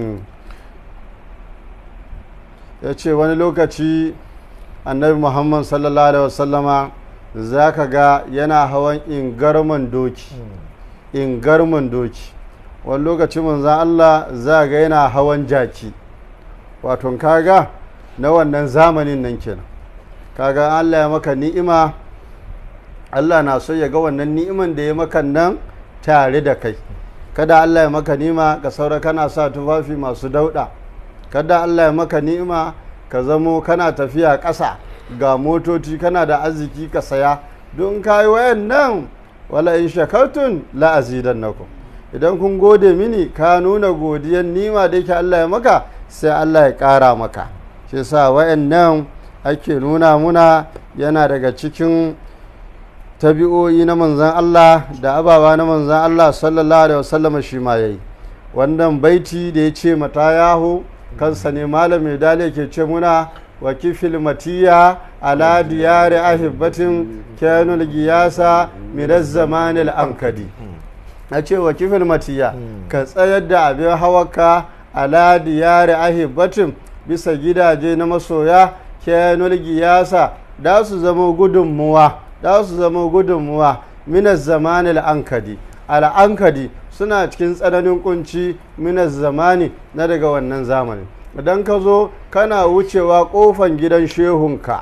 Ya ce wani lokaci annabi Muhammad sallallahu alaihi wasallama za ka ga yana hawan ingarman doki, ingarman doki. Wani lokaci manzan Allah za ga yana hawan jaki. Wato kaga na wannan zamanin nan kenan. Kaga Allah ya maka ni'ima, Allah na so ya ga wannan ni'iman da ya maka nan tare da kai. Kada Allah ya maka ni'ima ka saura kana sa tufafi masu dauɗa. Kada Allah ya maka ni'ima ka zamo kana tafiya ƙasa ga motoci, kana da arziki ka saya. Don kai wayan nan wala in shakartun la azidannakum, idan kun gode mini ka nuna godiyar nima da yake Allah ya maka, sai Allah ya ƙara maka. Shi yasa wayannan ake nuna muna yana daga cikin tabi'o'i na manzan Allah da ababa na manzan Allah sallallahu alaihi wasallam shi ma yayi. Wannan baiti da ya ce mata yahu kansa ne malam mai dale ke ce muna wa kifil matiya ala diyari ahibbatin kanul giyasa minaz zamanil ankadi. A ce wa kifil matiya ka tsayar da abin hawaka ala diyari ahibbatin bisa gidaje na masoya kanul giyasa da su zama gudunmuwa da su zama gudunmuwa minaz zamanil ankadi. Al'ankadi suna cikin tsananin kunci minas zamani na daga wannan zamani. Idan ka zo kana wucewa kofan gidan shehunka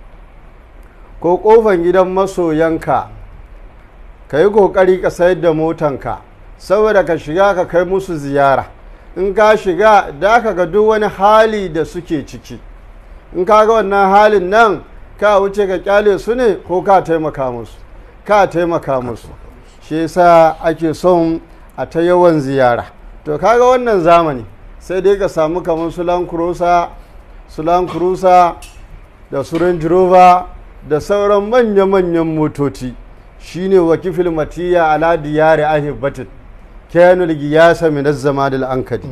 ko kofan gidan masoyanka, ka yi kokari ka sayar da motanka saboda ka shiga ka kai musu ziyara. In ka shiga da ka ga duk wani hali da suke ciki, in ka ga wannan halin nan ka wuce ka kyale su ne ko ka taimaka musu, ka taimaka musu. Shi yasa ake son a ta yawan ziyara. To kaga wannan zamani sai dai ka samu kamar su Land Cruiser, su Land Cruiser da su Range Rover da sauran manya-manyan motoci. shine wakifil matiya ala diyari ahibbatin kanul giyasa min az-zamanil ankadi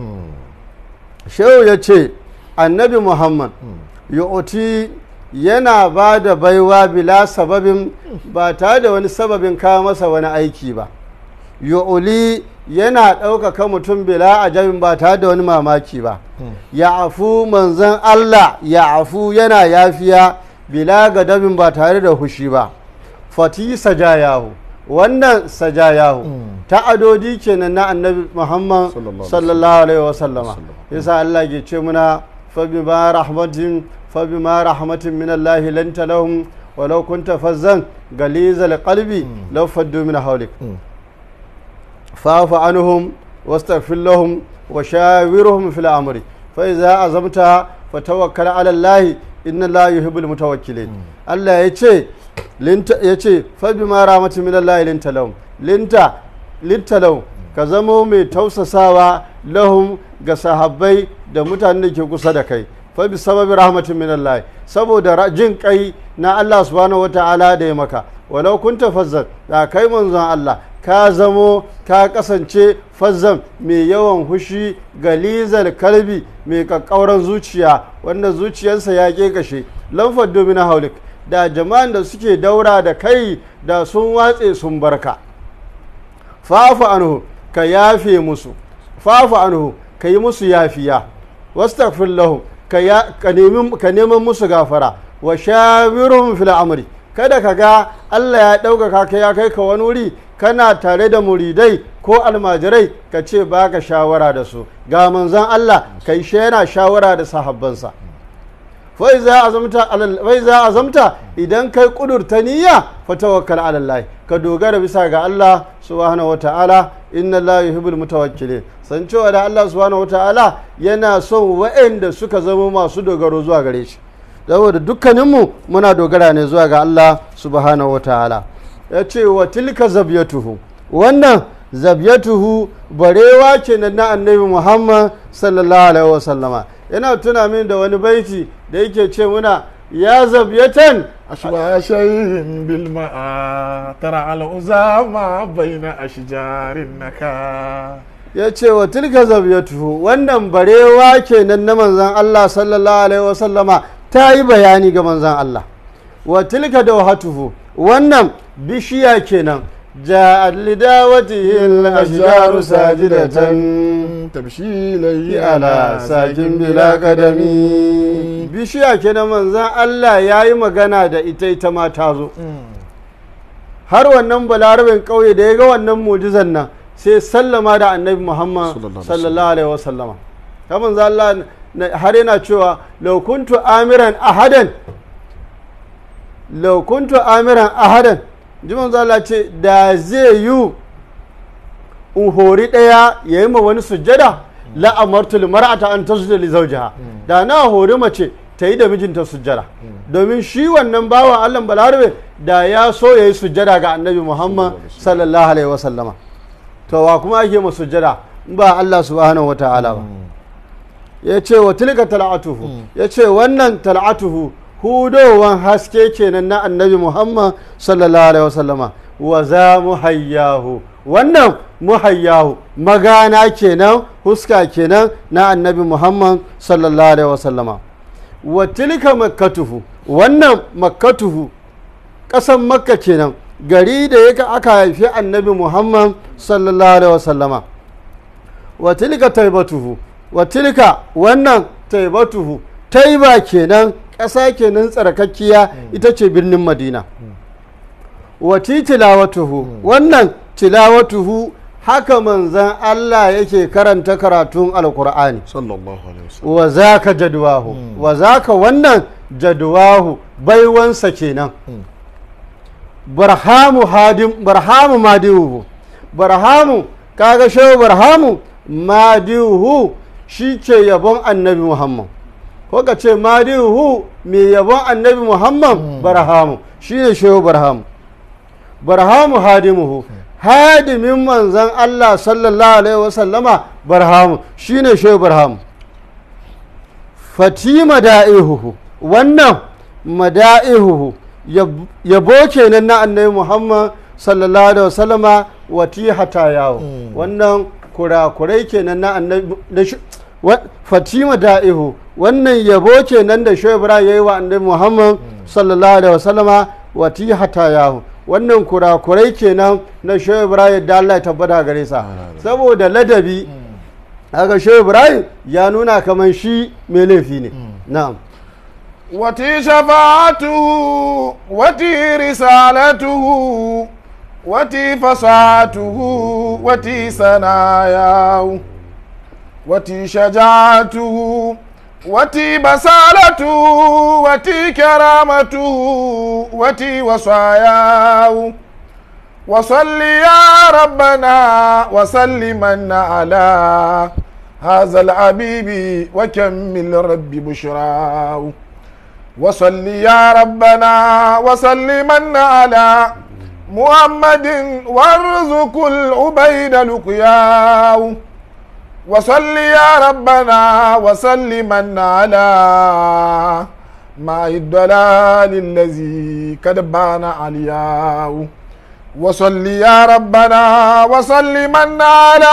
shehu ya ce annabi muhammad yu'ti yana ba da baiwa bila sababin ba tare da wani sababin kawo masa wani aiki ba yu'uli yana ɗaukaka mutum bila ajabin ba tare da wani mamaki ba ya afu manzan Allah ya afu yana yafiya bila gadabin ba tare da hushi ba fati sajayahu wannan sajayahu ta adodi kenan na annabi Muhammad sallallahu alaihi wasallama yasa Allah ke ce muna fa bima rahmatin fa bima rahmatin min Allah lanta lahum walau kunta fazzan galizal qalbi law faddu min hawlik فاعف عنهم واستغفر لهم وشاورهم في الامر فاذا عزمت فتوكل على الله ان الله يحب المتوكلين الله yace linta yace fa bima rahmatin min Allah linta lahum linta linta lahum ka zamo mai tausasawa lahum ga sahabbai da mutanen da ke kusa da kai fa bi sababi rahmatin min Allah saboda jin kai na Allah subhanahu wataala da ya maka walau kunta fazzan da kai manzon Allah ka zamo ka kasance fazzan mai yawan hushi galizal kalbi mai kakkauran zuciya wanda zuciyarsa ya kashe lamfar domina haulik da jama'an da suke daura da kai da sun watse sun barka fafu anhu ka yafe musu fafu anhu ka yi musu yafiya wastaghfir lahum ka neman musu gafara wa shawirhum fil amri kada ka ga Allah ya ɗaukaka ka ya kai ka wani wuri kana tare da muridai ko almajirai ka ce ba ka shawara da su ga manzan Allah ka yi yana shawara da sahabbansa fai za a zamta idan kai kudurta niyya fa tawakkal ala Allah ka dogara bisa ga Allah subhanahu wataala inna Allah yuhibbul mutawakkilin san cewa da Allah subhanahu wataala yana son waɗanda suka zama masu dogaro zuwa gare shi saboda dukkaninmu muna dogara ne zuwa ga Allah subhanahu wataala ya ce wa tilka zabiyatuhu wannan zabiyatuhu barewa ke na annabi Muhammad sallallahu alaihi wasallama yana tuna min da wani baiti da yake ce muna ya zabiyatan ashba shay'in bil ma'a tara al uzama baina ashjarin naka ya ce wa tilka zabiyatuhu wannan barewa kenan na manzon Allah sallallahu alaihi wasallama ta yi bayani ga manzon Allah wa tilka dawhatuhu wannan bishiya kenan ja'at lidawatihi al-ashjaru sajidatan tamshi layli ala sakin bila kadami bishiya kenan manzan Allah yayi magana da ita ita ma ta zo har wannan balarabin kauye da ya ga wannan mu'jizan nan sai sallama da annabi Muhammad sallallahu alaihi wasallama ta manzan Allah har yana cewa law kuntu amiran ahadan law kuntu amiran ahadan jiman zala ce da zai yi in hori ɗaya ya yi ma wani sujjada la'amartul mar'ata an tasjuda li zawjiha da na hori mace ta yi da mijinta sujjada domin shi wannan bawan Allah balarabe da ya so ya yi sujjada ga annabi Muhammad sallallahu alaihi wasallama to wa kuma ake ma sujjada ba Allah subhanahu wataala ba ya ce wa tilka tal'atuhu ya ce wannan tal'atuhu hudowan haske kenan na annabi Muhammad sallallahu alaihi wasallama wa za muhayyahu wannan muhayyahu magana kenan huska kenan na annabi Muhammad sallallahu alaihi wasallama wa tilka makkatuhu wannan makkatuhu ƙasan makka kenan gari da yake aka haifi annabi Muhammad sallallahu alaihi wasallama wa tilka taibatuhu wa tilka wannan taibatuhu taiba kenan ƙasa kenan tsarkakkiya ita ce birnin Madina wati tilawatuhu wannan tilawatuhu haka manzan Allah yake karanta karatun alkur'ani sallallahu alaihi wasallam wa zaka jadwahu wa zaka wannan jadwahu baiwansa kenan barhamu hadim barhamu madihu barhamu kaga shehu barhamu madihu shi ke yabon annabi Muhammad ko ka ce madihu mai yabon annabi Muhammad barhamu shi ne shehu barhamu barhamu hadimuhu hadimin manzan Allah sallallahu alaihi wasallama barhamu shi ne shehu barhamu fatima da'ihuhu wannan mada'ihuhu yabo kenan na annabi Muhammad sallallahu alaihi wasallama wati hata yawo wannan kurakurai kenan na annabi fatima da'ihu wannan yabo kenan da Shehu Ibrahim yayi wa annabi Muhammad sallallahu alaihi wasallama wati hata yawo wannan kurakurai kenan na Shehu Ibrahim da Allah ya tabbata gare sa saboda ladabi haka Shehu Ibrahim ya nuna kaman shi mai laifi ne na'am wati shafa'atuhu wati risalatuhu wati fasatuhu wati sanayahu wati shaja'atuhu wati basalatuhu wati karamatuhu wati wasayahu وصل يا ربنا وسلمنا على هذا الحبيب وكمل رب بشراه وصل يا ربنا وسلمنا على محمد وارزق العبيد لقياه وصل يا ربنا وسلمنا على ماء الضلال الذي قد بان علياه وصل يا ربنا وسلمنا على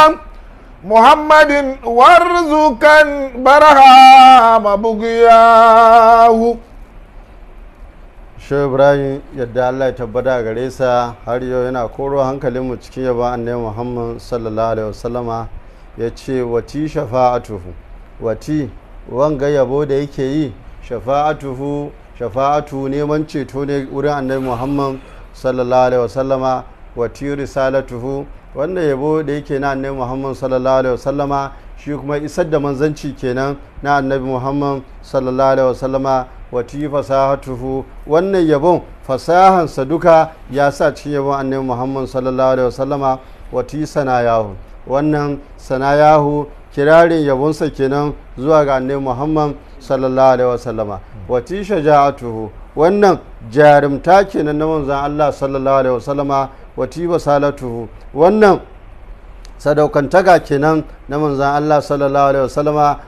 محمد وارزقا برهام بغياه Shehu Ibrahim yadda Allah ya tabbata gare sa har yau yana koro hankalinmu cikin yaba annabi Muhammad sallallahu alaihi wasallama ya ce wati shafa'atuhu wati wanga yabo da yake yi shafa'atuhu shafa'atu neman ceto ne wurin annabi Muhammad sallallahu alaihi wasallama wati risalatuhu wanda yabo da yake na annabi Muhammad sallallahu alaihi wasallama shi kuma isar da manzanci kenan na annabi Muhammad sallallahu alaihi wasallama wati fasahatuhu wannan yabon fasahansa duka ya sa cikin yabon annabi Muhammad sallallahu alaihi wasallama wati sanayahu wannan sanayahu kirarin yabonsa kenan zuwa ga annabi Muhammad sallallahu alaihi wasallama wati shaja'atuhu wannan jarumta kenan na manzon Allah sallallahu alaihi wasallama wati basalatuhu wannan sadaukantaka kenan na manzon Allah sallallahu alaihi wasallama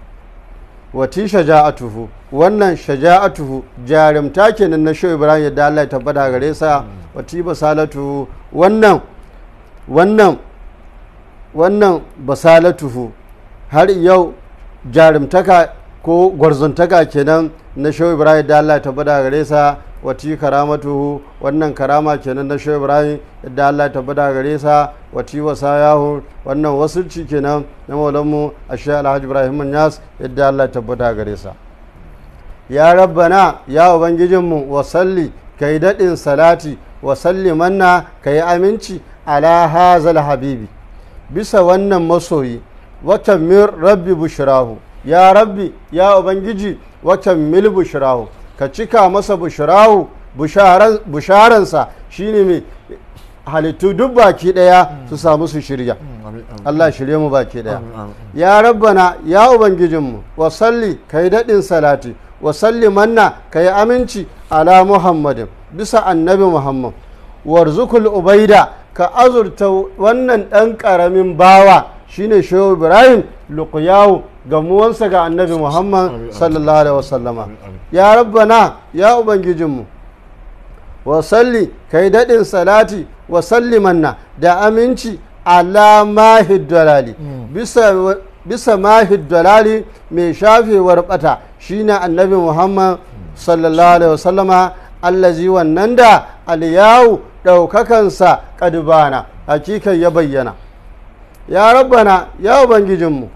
wati shaja'atuhu wannan shaja'atuhu jarumta kenan na Shehu Ibrahim yadda Allah ya tabbata gare sa wati basalatuhu wannan wannan wannan basalatuhu har yau jarumtaka ko gwarzuntaka kenan na Shehu Ibrahim da Allah ya tabbata gare sa wati karamatuhu wannan karama kenan na Shehu Ibrahim da Allah ya tabbata gare sa wati wasayahu wannan wasulci kenan na maulanmu ashe Alhaji Ibrahima Niass yadda Allah ya tabbata gare sa ya rabbana ya ubangijinmu wasalli kai dadin salati wasalli manna kai aminci ala hazal habibi bisa wannan masoyi watan mir rabbi bushrahu ya rabbi ya ubangiji watan mil bushrahu ka cika masa bushrahu busharansa shine mai halittu duk baki daya su samu su shirya Allah shirye mu baki daya ya rabbana ya ubangijinmu wa salli kai dadin salati wa salli manna kai aminci ala muhammadin bisa annabi muhammad warzukul ubaida ka azurta wannan dan karamin bawa shine Shehu Ibrahim luqyahu gamuwansa ga annabi Muhammad sallallahu alaihi wasallama ya rabbana ya ubangijinmu wa salli kai dadin salati wa sallimanna da aminci ala mahid dalali bisa bisa mahid dalali mai shafewar bata shine annabi Muhammad sallallahu alaihi wasallama allazi wannan da aliyahu daukakansa kadubana hakikan ya bayyana ya rabbana ya ubangijinmu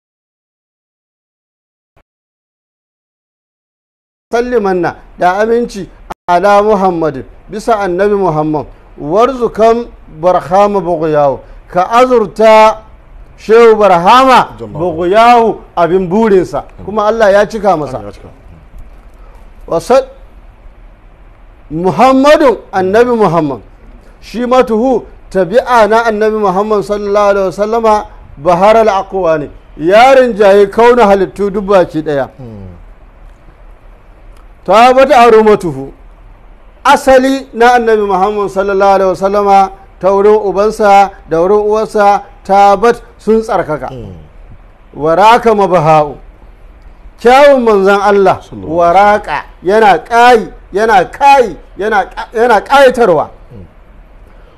sallimanna da aminci ala muhammadin bisa annabi muhammad warzukan barhama buguyahu ka azurta shehu barhama buguyahu abin burinsa kuma Allah ya cika masa wasat muhammadun annabi muhammad shi matuhu tabi'a na annabi muhammad sallallahu alaihi wasallama bahar al'aqwa ne yarin jaye kauna halittu duk baki daya ta bata arumatuhu asali na annabi muhammad sallallahu alaihi wasallama ta wurin ubansa da wurin uwarsa tabat sun tsarkaka waraka mabaha'u kyawun manzan Allah waraka yana ƙayi yana ƙayi yana ƙayatarwa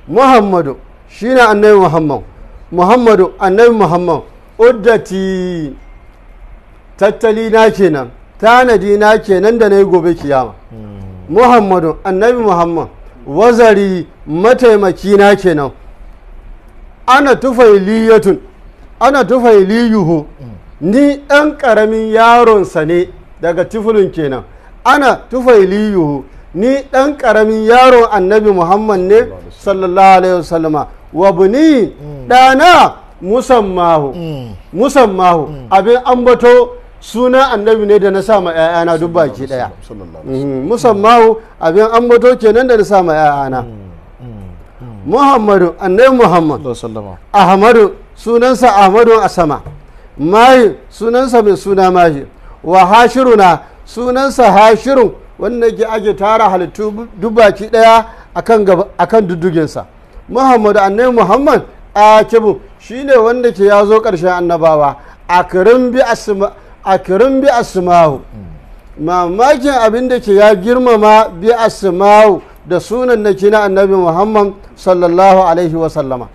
muhammadu shine annabi muhammad muhammadu annabi muhammad uddati tattali na kenan tanadi na kenan da na yi gobe kiyama muhammadu annabi muhammad wazari mataimaki na kenan ana tufailiyatun ana tufailiyuhu ni ɗan ƙaramin yaronsa ne daga tifulun kenan ana tufailiyuhu ni ɗan ƙaramin yaron annabi muhammad ne sallallahu alaihi wasallama wa buni ɗana musammahu musammahu abin ambato suna annabi ne da na sa ma ‘ya'yana duk baki ɗaya musammahu abin ambato kenan da na sa ma ‘ya'yana muhammadu annabi muhammad ahmadu sunansa ahmadu a sama mahi sunansa mai suna mahi wa hashiruna sunansa hashirun wanda ke ake tara halittu duk baki ɗaya akan dudduginsa muhammadu annabi muhammad akibu shine wanda ke ya zo ƙarshen annabawa akirin bi asmahu mamakin abin da ke ya girmama bi asmahu da sunan na kina annabi muhammad sallallahu alaihi wasallama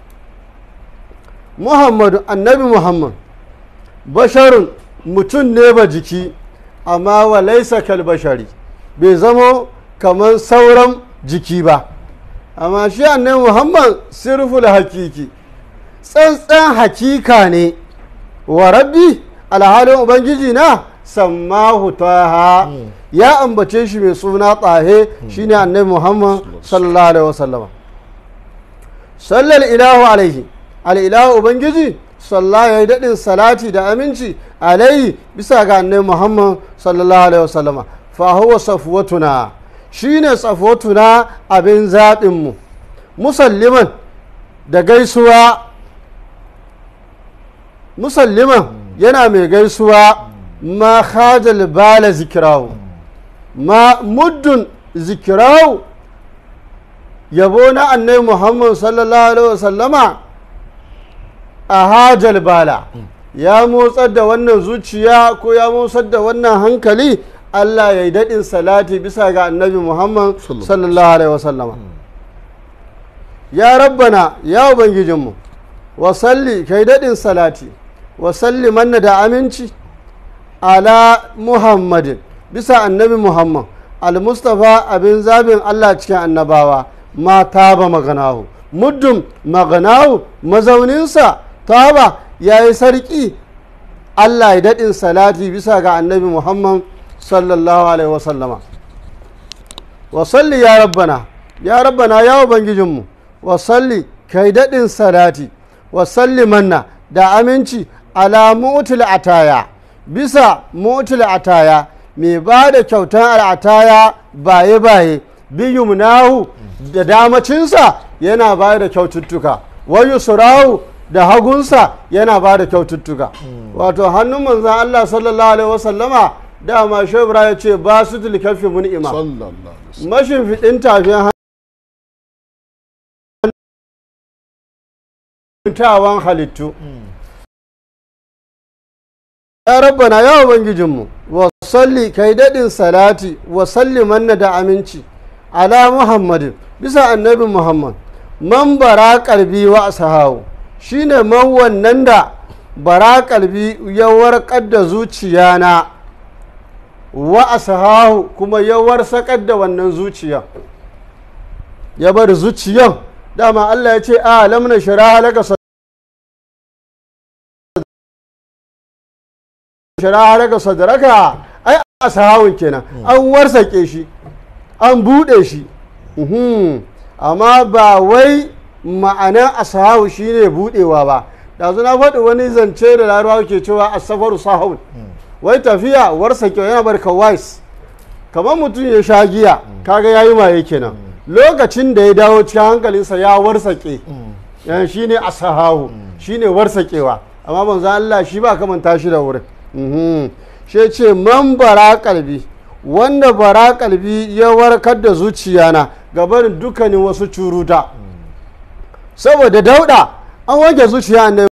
muhammadu annabi muhammad basharun mutum ne ba jiki amma wa laisa kal bashari bai zama kamar sauran jiki ba amma shi annabi muhammad sirful hakiki tsantsan hakika ne wa rabbi alhalin ubangiji na sammahu taha ya ambace shi mai suna tahe shine annabi muhammad sallallahu alaihi wasallama sallal ilahu alaihi al'ilahu ubangiji sallallahu ya yi daɗin salati da aminci alaihi bisa ga annabi muhammad sallallahu alaihi wasallama fa huwa safwatuna shine safwatuna abin zaɓinmu musalliman da gaisuwa musalliman yana mai gaisuwa ma khajal bala zikirahu ma muddin zikirahu yabo na annabi muhammad sallallahu alaihi wasallama a hajal bala ya motsar da wannan zuciya ko ya motsar da wannan hankali Allah ya yi daɗin salati bisa ga annabi muhammad sallallahu alaihi wasallama ya rabbana ya ubangijinmu wasalli ka yi daɗin salati wasalli manna da aminci ala muhammadin bisa annabi muhammad al-mustafa abin zabin Allah cikin annabawa ma taba maganahu muddin maganahu mazauninsa taba ya yi sarki Allah ya daɗin salati bisa ga annabi muhammad sallallahu alaihi wasallama wasalli ya rabbana ya rabbana ya ubangijinmu wasalli kai daɗin salati wasalli manna da aminci ala mutul ataya bisa mutul ataya mai ba da kyautan al'ataya baye baye biyumnahu da damacinsa yana ba da kyaututtuka wayu surahu da hagunsa yana ba da kyaututtuka wato hannun manzan Allah sallallahu alaihi wasallama dama shebra ya ce ba su tilkafi mun'ima mashin fiɗin tafin tawan halittu ya rabbana ya ubangijinmu wa salli kai daɗin salati wa salli manna da aminci ala muhammadin bisa annabi muhammad man bara kalbi wa ashahu shine man wannan da bara kalbi ya warkar da zuciyana wa ashahu kuma ya warsakar da wannan zuciya ya bar zuciyan dama Allah ya ce a lamna shara laka shara laka sadraka ai ashawun kenan an warsake shi an bude shi amma ba wai ma'anar ashawu shine budewa ba da na faɗi wani zance da larabawa ke cewa asafaru sahun wai tafiya warsake yana bar kawais kamar mutum ya sha giya kaga yayi maye kenan lokacin da ya dawo cikin hankalinsa ya warsake yan shine asahahu shine warsakewa amma manzo Allah shi ba kamanta shi da wurin shi ce man bara kalbi wanda bara kalbi ya warkar da zuciyana gabanin dukkanin wasu curuta saboda dauda an wanke zuciya ne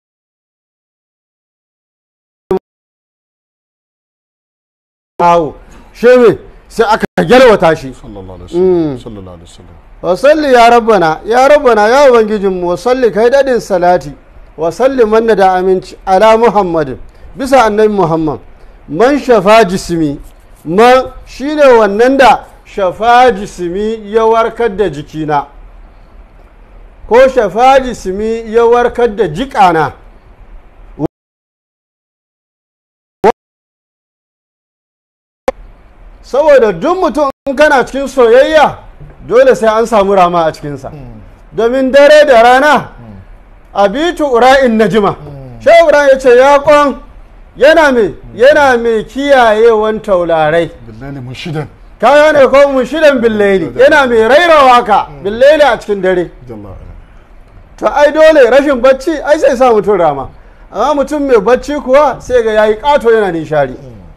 shewe sai aka gyarwata shi sallallahu alaihi wasallam wa salli ya rabbana ya rabbana ya ubangijinmu wa salli kai dadin salati wa salli manna da aminci ala muhammadin bisa annabi muhammad man shafa jismi man shine wannan da shafa jismi ya warkar da jikina ko shafa jismi ya warkar da jikana saboda duk mutum in kana cikin soyayya dole sai an samu rama a cikinsa domin dare da rana abitu ura'in najima shehu ibrahim ya ce ya kwan yana mai yana mai kiyayewan taularai billahi mushidan kaya ne ko mushidan billaili yana mai rairawa ka billaili a cikin dare to ai dole rashin bacci ai sai sa mutum rama amma mutum mai bacci kuwa sai ga yayi kato yana nishari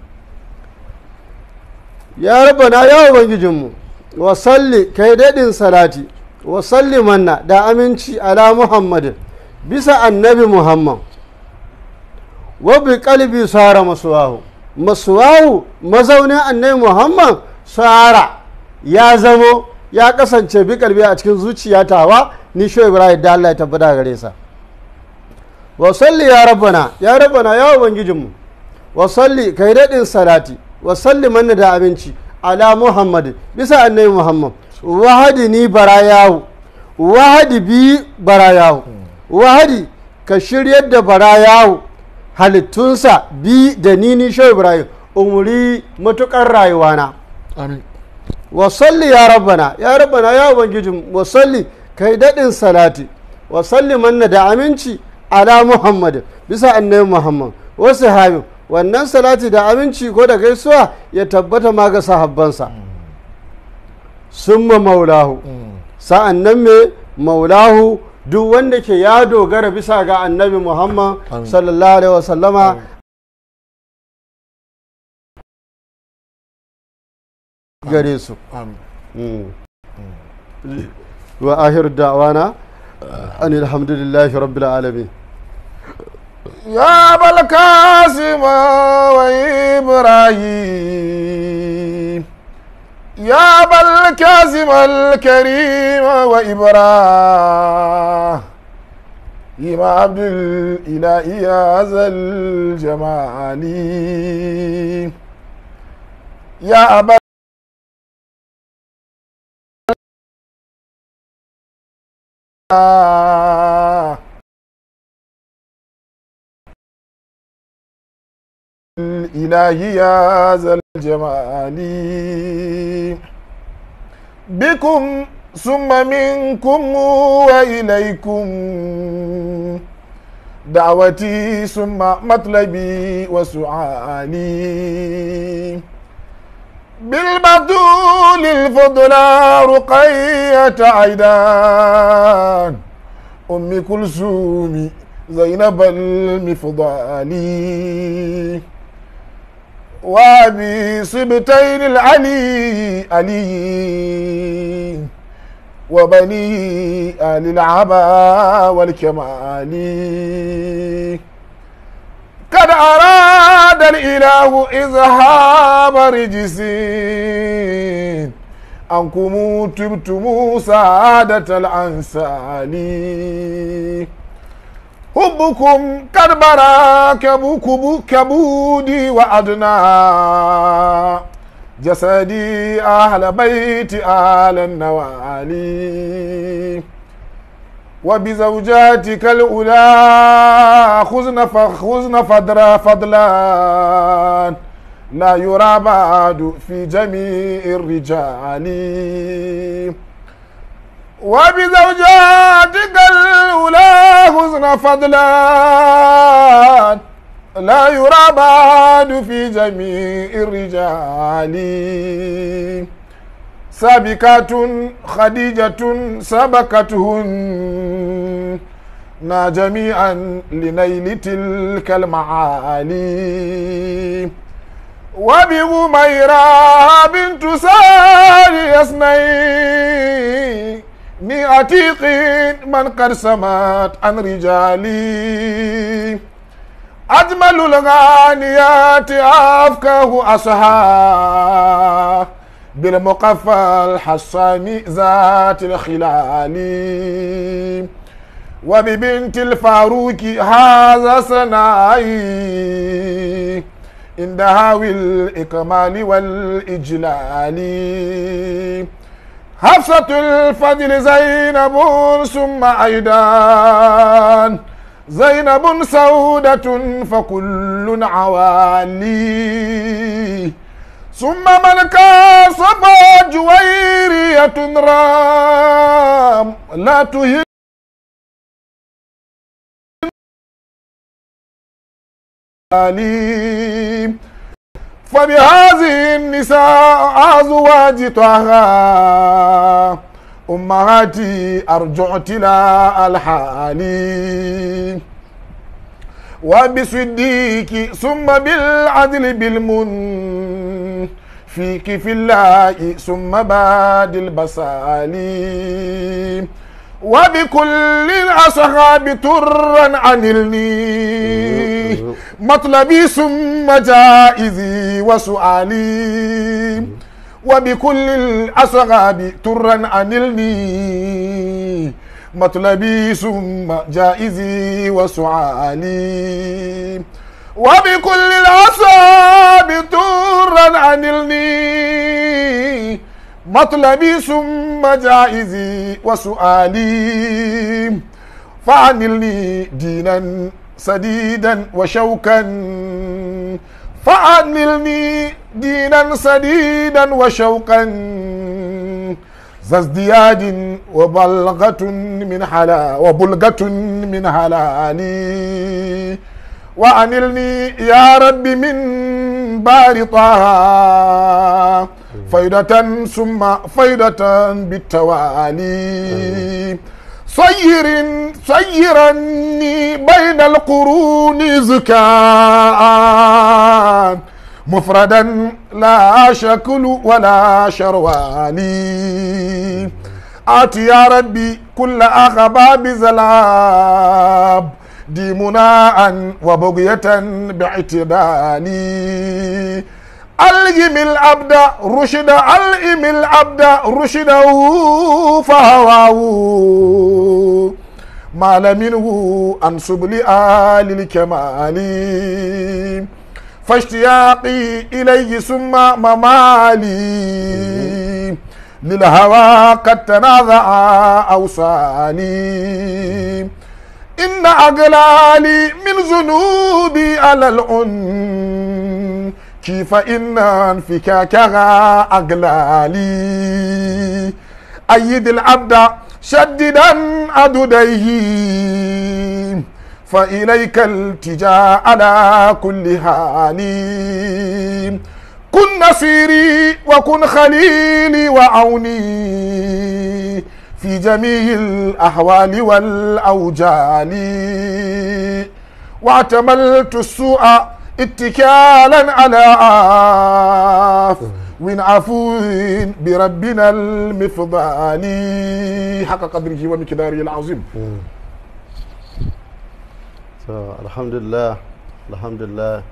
ya rabbana ya ubangijinmu wa salli kai daɗin salati wa salli manna da aminci ala muhammadin bisa annabi muhammad wa bi kalbi sara masuwahu masuwahu mazaunin annabi muhammad sara ya zamo ya kasance bi kalbi a cikin zuciya tawa ni sho ibrahim da Allah ya tabbata gare sa wa salli ya rabbana ya rabbana ya ubangijinmu wa salli kai daɗin salati wa salli manna da aminci ala muhammad bisa annabi muhammad wahadi ni barayahu wahadi bi barayahu wahadi ka shiryar da barayahu halittunsa bi da nini shau ibrahim umuri matukar rayuwana amin wa salli ya rabbana ya rabbana ya ubangijin wa salli kai daɗin salati wa salli manna da aminci ala muhammad bisa annabi muhammad wa sahabi wannan salati da aminci ko da gaisuwa ya tabbata ma ga sahabbansa summa maulahu sa'an nan me maulahu duk wanda ke ya dogara bisa ga annabi muhammad sallallahu alaihi wasallama gare su wa ahir da'wana an alhamdulillahi rabbil alamin يا أبا القاسم وإبراهيم يا أبا القاسم الكريم وإبراهيم عبد الإله هذا الجمال يا أبا الإلهي يا ذا الجمال بكم ثم منكم وإليكم دعوتي ثم مطلبي وسؤالي بالبطول الفضلى رقية عيدان أم كلثوم زينب المفضالي وابي صبتين العلي علي وبني آل العبا والكمال قد أراد الإله إذهاب رجسين أنكم تبتم سعادة الأنسال حبكم قد برا كبودي وأدنى جسدي أهل بيت آل النوالي وبزوجاتك الأولى خذن فخذن فدرا فضلا لا يرى بعد في جميع الرجال وبزوجاتك الأولى حسن فضلا لا يرى بعد في جميع الرجال سابقات خديجة سبقتهن نا جميعا لنيل تلك المعالي وبغميرة بنت ساري يسني ni atiqin man qad samat an rijali ajmalul ghaniyati afkahu asha بالمقفى الحصان ذات الخلال وببنت الفاروق هذا سنائي عند هاوي الإكمال والإجلال حفصة الفضل زينب ثم أيضا زينب سودة فكل عوالي ثم من كاسب جويرية رام لا تهل فبهذه النساء أزواج طه أمهاتي أرجعت إلى الحالي وبصديق ثم بالعدل بالمن فيك في الله ثم بعد البسالي وبكل الأصحاب ترا عنلني مطلبي ثم جائزي وسؤالي وبكل الأصحاب ترا عنلني مطلبي ثم جائزي وسؤالي وبكل الأصحاب ترا عنلني مطلبي ثم جائزي وسؤالي فعنلني دينا سديدا وشوكا فعنلني دينا سديدا وشوكا ذا ازدياد وبلغة من حلا وبلغة من حلالي وعنلني يا رب من بار طه فيدة ثم فيدة بالتوالي صير صيرني بين القرون زكاء مفردا لا شكل ولا شرواني آتي يا ربي كل أخباب زلاب دي مناء وبغية باعتداني ألهم العبد رشد ألهم العبد رشده فهواه مال منه أنسب لآل الكمال فاشتياقي إليه ثم ممالي للهوى قد تنازع أوصاني إن أغلالي من ذنوبي على العن كيف إن انفكاكها أغلالي أيد العبد شددا أدديه فإليك التجاء على كل حال كن نصيري وكن خليلي وعوني في جميع الأحوال والأوجال واعتملت السوء اتكالا على عاف وين عفو بربنا المفضال حق قدره ومقداره العظيم. So, alhamdulillah, alhamdulillah,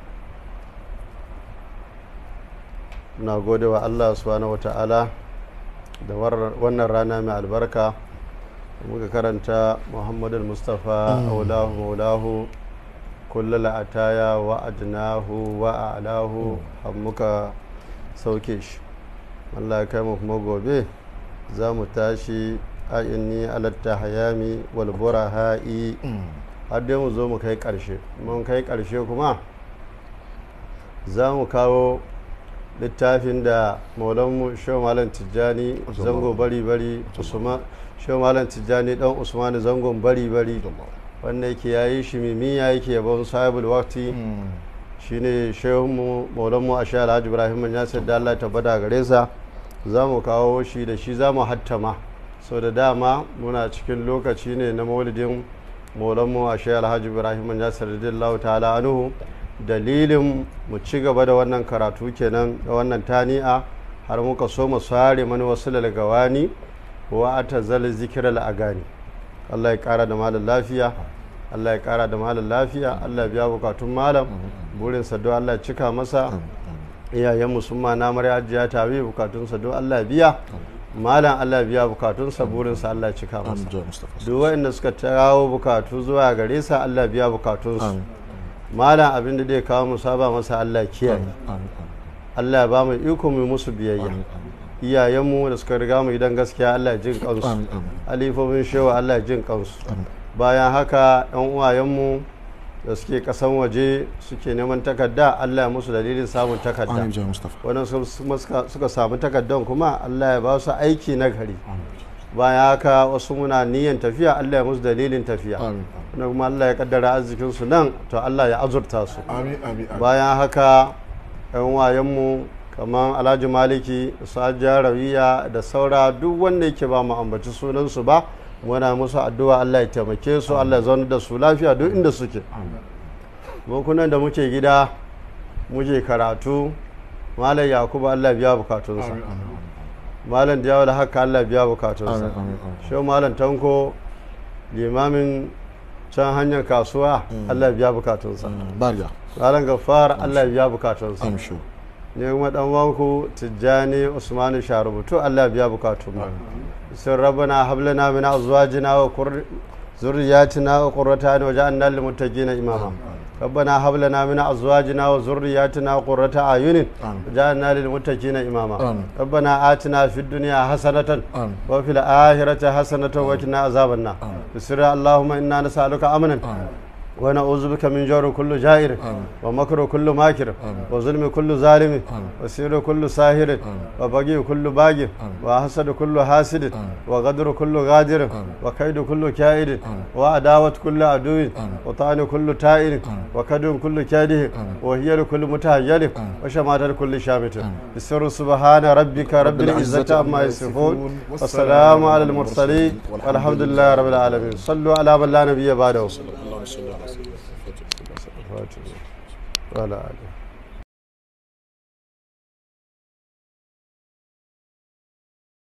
na gode wa Allah subhanahu wata'ala da wannan rana mai albarka muka karanta Muhammadul Mustafa aulahu maulahu kullal ataya wa adnahu wa a'lahu har muka sauke shi. Allah ya kai mu kuma gobe za mu tashi a inni alatta hayami wal buraha'i har dai mu zo mu kai ƙarshe. Mun kai ƙarshe kuma za mu kawo littafin da maulanmu shehu malam tijjani zango bari bari usman shehu malam tijjani dan usman zangon bari bari wanda yake yayi shi mimiya yake yabon sahibul waqti shine shehu mu maulanmu a shehu Alhaji Ibrahima ya sadda Allah tabbata gare sa. za mu kawo shi da shi za mu hattama so da dama muna cikin lokaci ne na maulidin maulanmu a shehu Alhaji Ibrahima ya sadda ta'ala anhu. Dalilin mu ci gaba da wannan karatu kenan da wannan tani'a har muka so mu sare mani wasu lalgawani wa atazal zikral agani. Allah ya kara da malam lafiya, Allah ya kara da malam lafiya, Allah ya biya bukatun malam burin sa do Allah ya cika masa iyayenmu sun ma namar ajiya tabi bukatunsa don Allah biya malam Allah biya bukatunsa burinsa Allah cika masa duk waɗanda suka kawo bukatu zuwa gare sa Allah biya bukatunsu malam abin da zai kawo musaba masa Allah kiyaye Allah ba mu iko mu musu biyayya iyayenmu da suka riga mu gidan gaskiya Allah jin kansu alifofin shewa Allah jin kansu bayan haka ɗan uwayenmu da suke kasan waje suke neman takarda Allah ya musu dalilin samun takarda wannan suka samu takardan kuma Allah ya ba su aiki na gari bayan haka wasu muna niyyar tafiya Allah ya musu dalilin tafiya wannan kuma Allah ya kaddara arzikin su nan to Allah ya azurta su bayan haka ɗan wayenmu kamar Alhaji Maliki Sajja Rawiya da saura duk wanda yake ba mu ambaci sunan su ba muna musu addu'a Allah ya taimake su Allah ya zauna da su lafiya duk inda suke bokunan da muke gida muke karatu malam Yakubu Allah biya bukatunsa malam Diyawa da haka Allah biya bukatunsa shehu malam Tanko limamin can hanyar kasuwa Allah biya bukatunsa malam Gaffar Allah biya bukatunsa ne kuma dan wanku Tijjani Usmanu Sharubutu Allah biya bukatun mu sun rabbana hablana min azwajina wa zurriyatina wa qurrata a'yun waj'alna lil muttaqina imama ربنا هب لنا من ازواجنا وذرياتنا قرة اعين وجعلنا للمتقين اماما ربنا آتنا في الدنيا حسنة وفي الآخرة حسنة وقنا عذاب النار بسر اللهم انا نسألك امنا ونعوذ بك من جور كل جائر ومكر كل ماكر وظلم كل ظالم وسير كل ساهر وبغي كل باغي وحسد كل حاسد وغدر كل غادر وكيد كل كائد وعداوة كل عدو وطعن كل تائر وكد كل كاده وهي كل متهجر وشماتة كل شامت بسر سبحان ربك رب العزة عما يصفون والسلام على المرسلين والحمد لله رب العالمين صلوا على من لا نبي بعده وعلى آله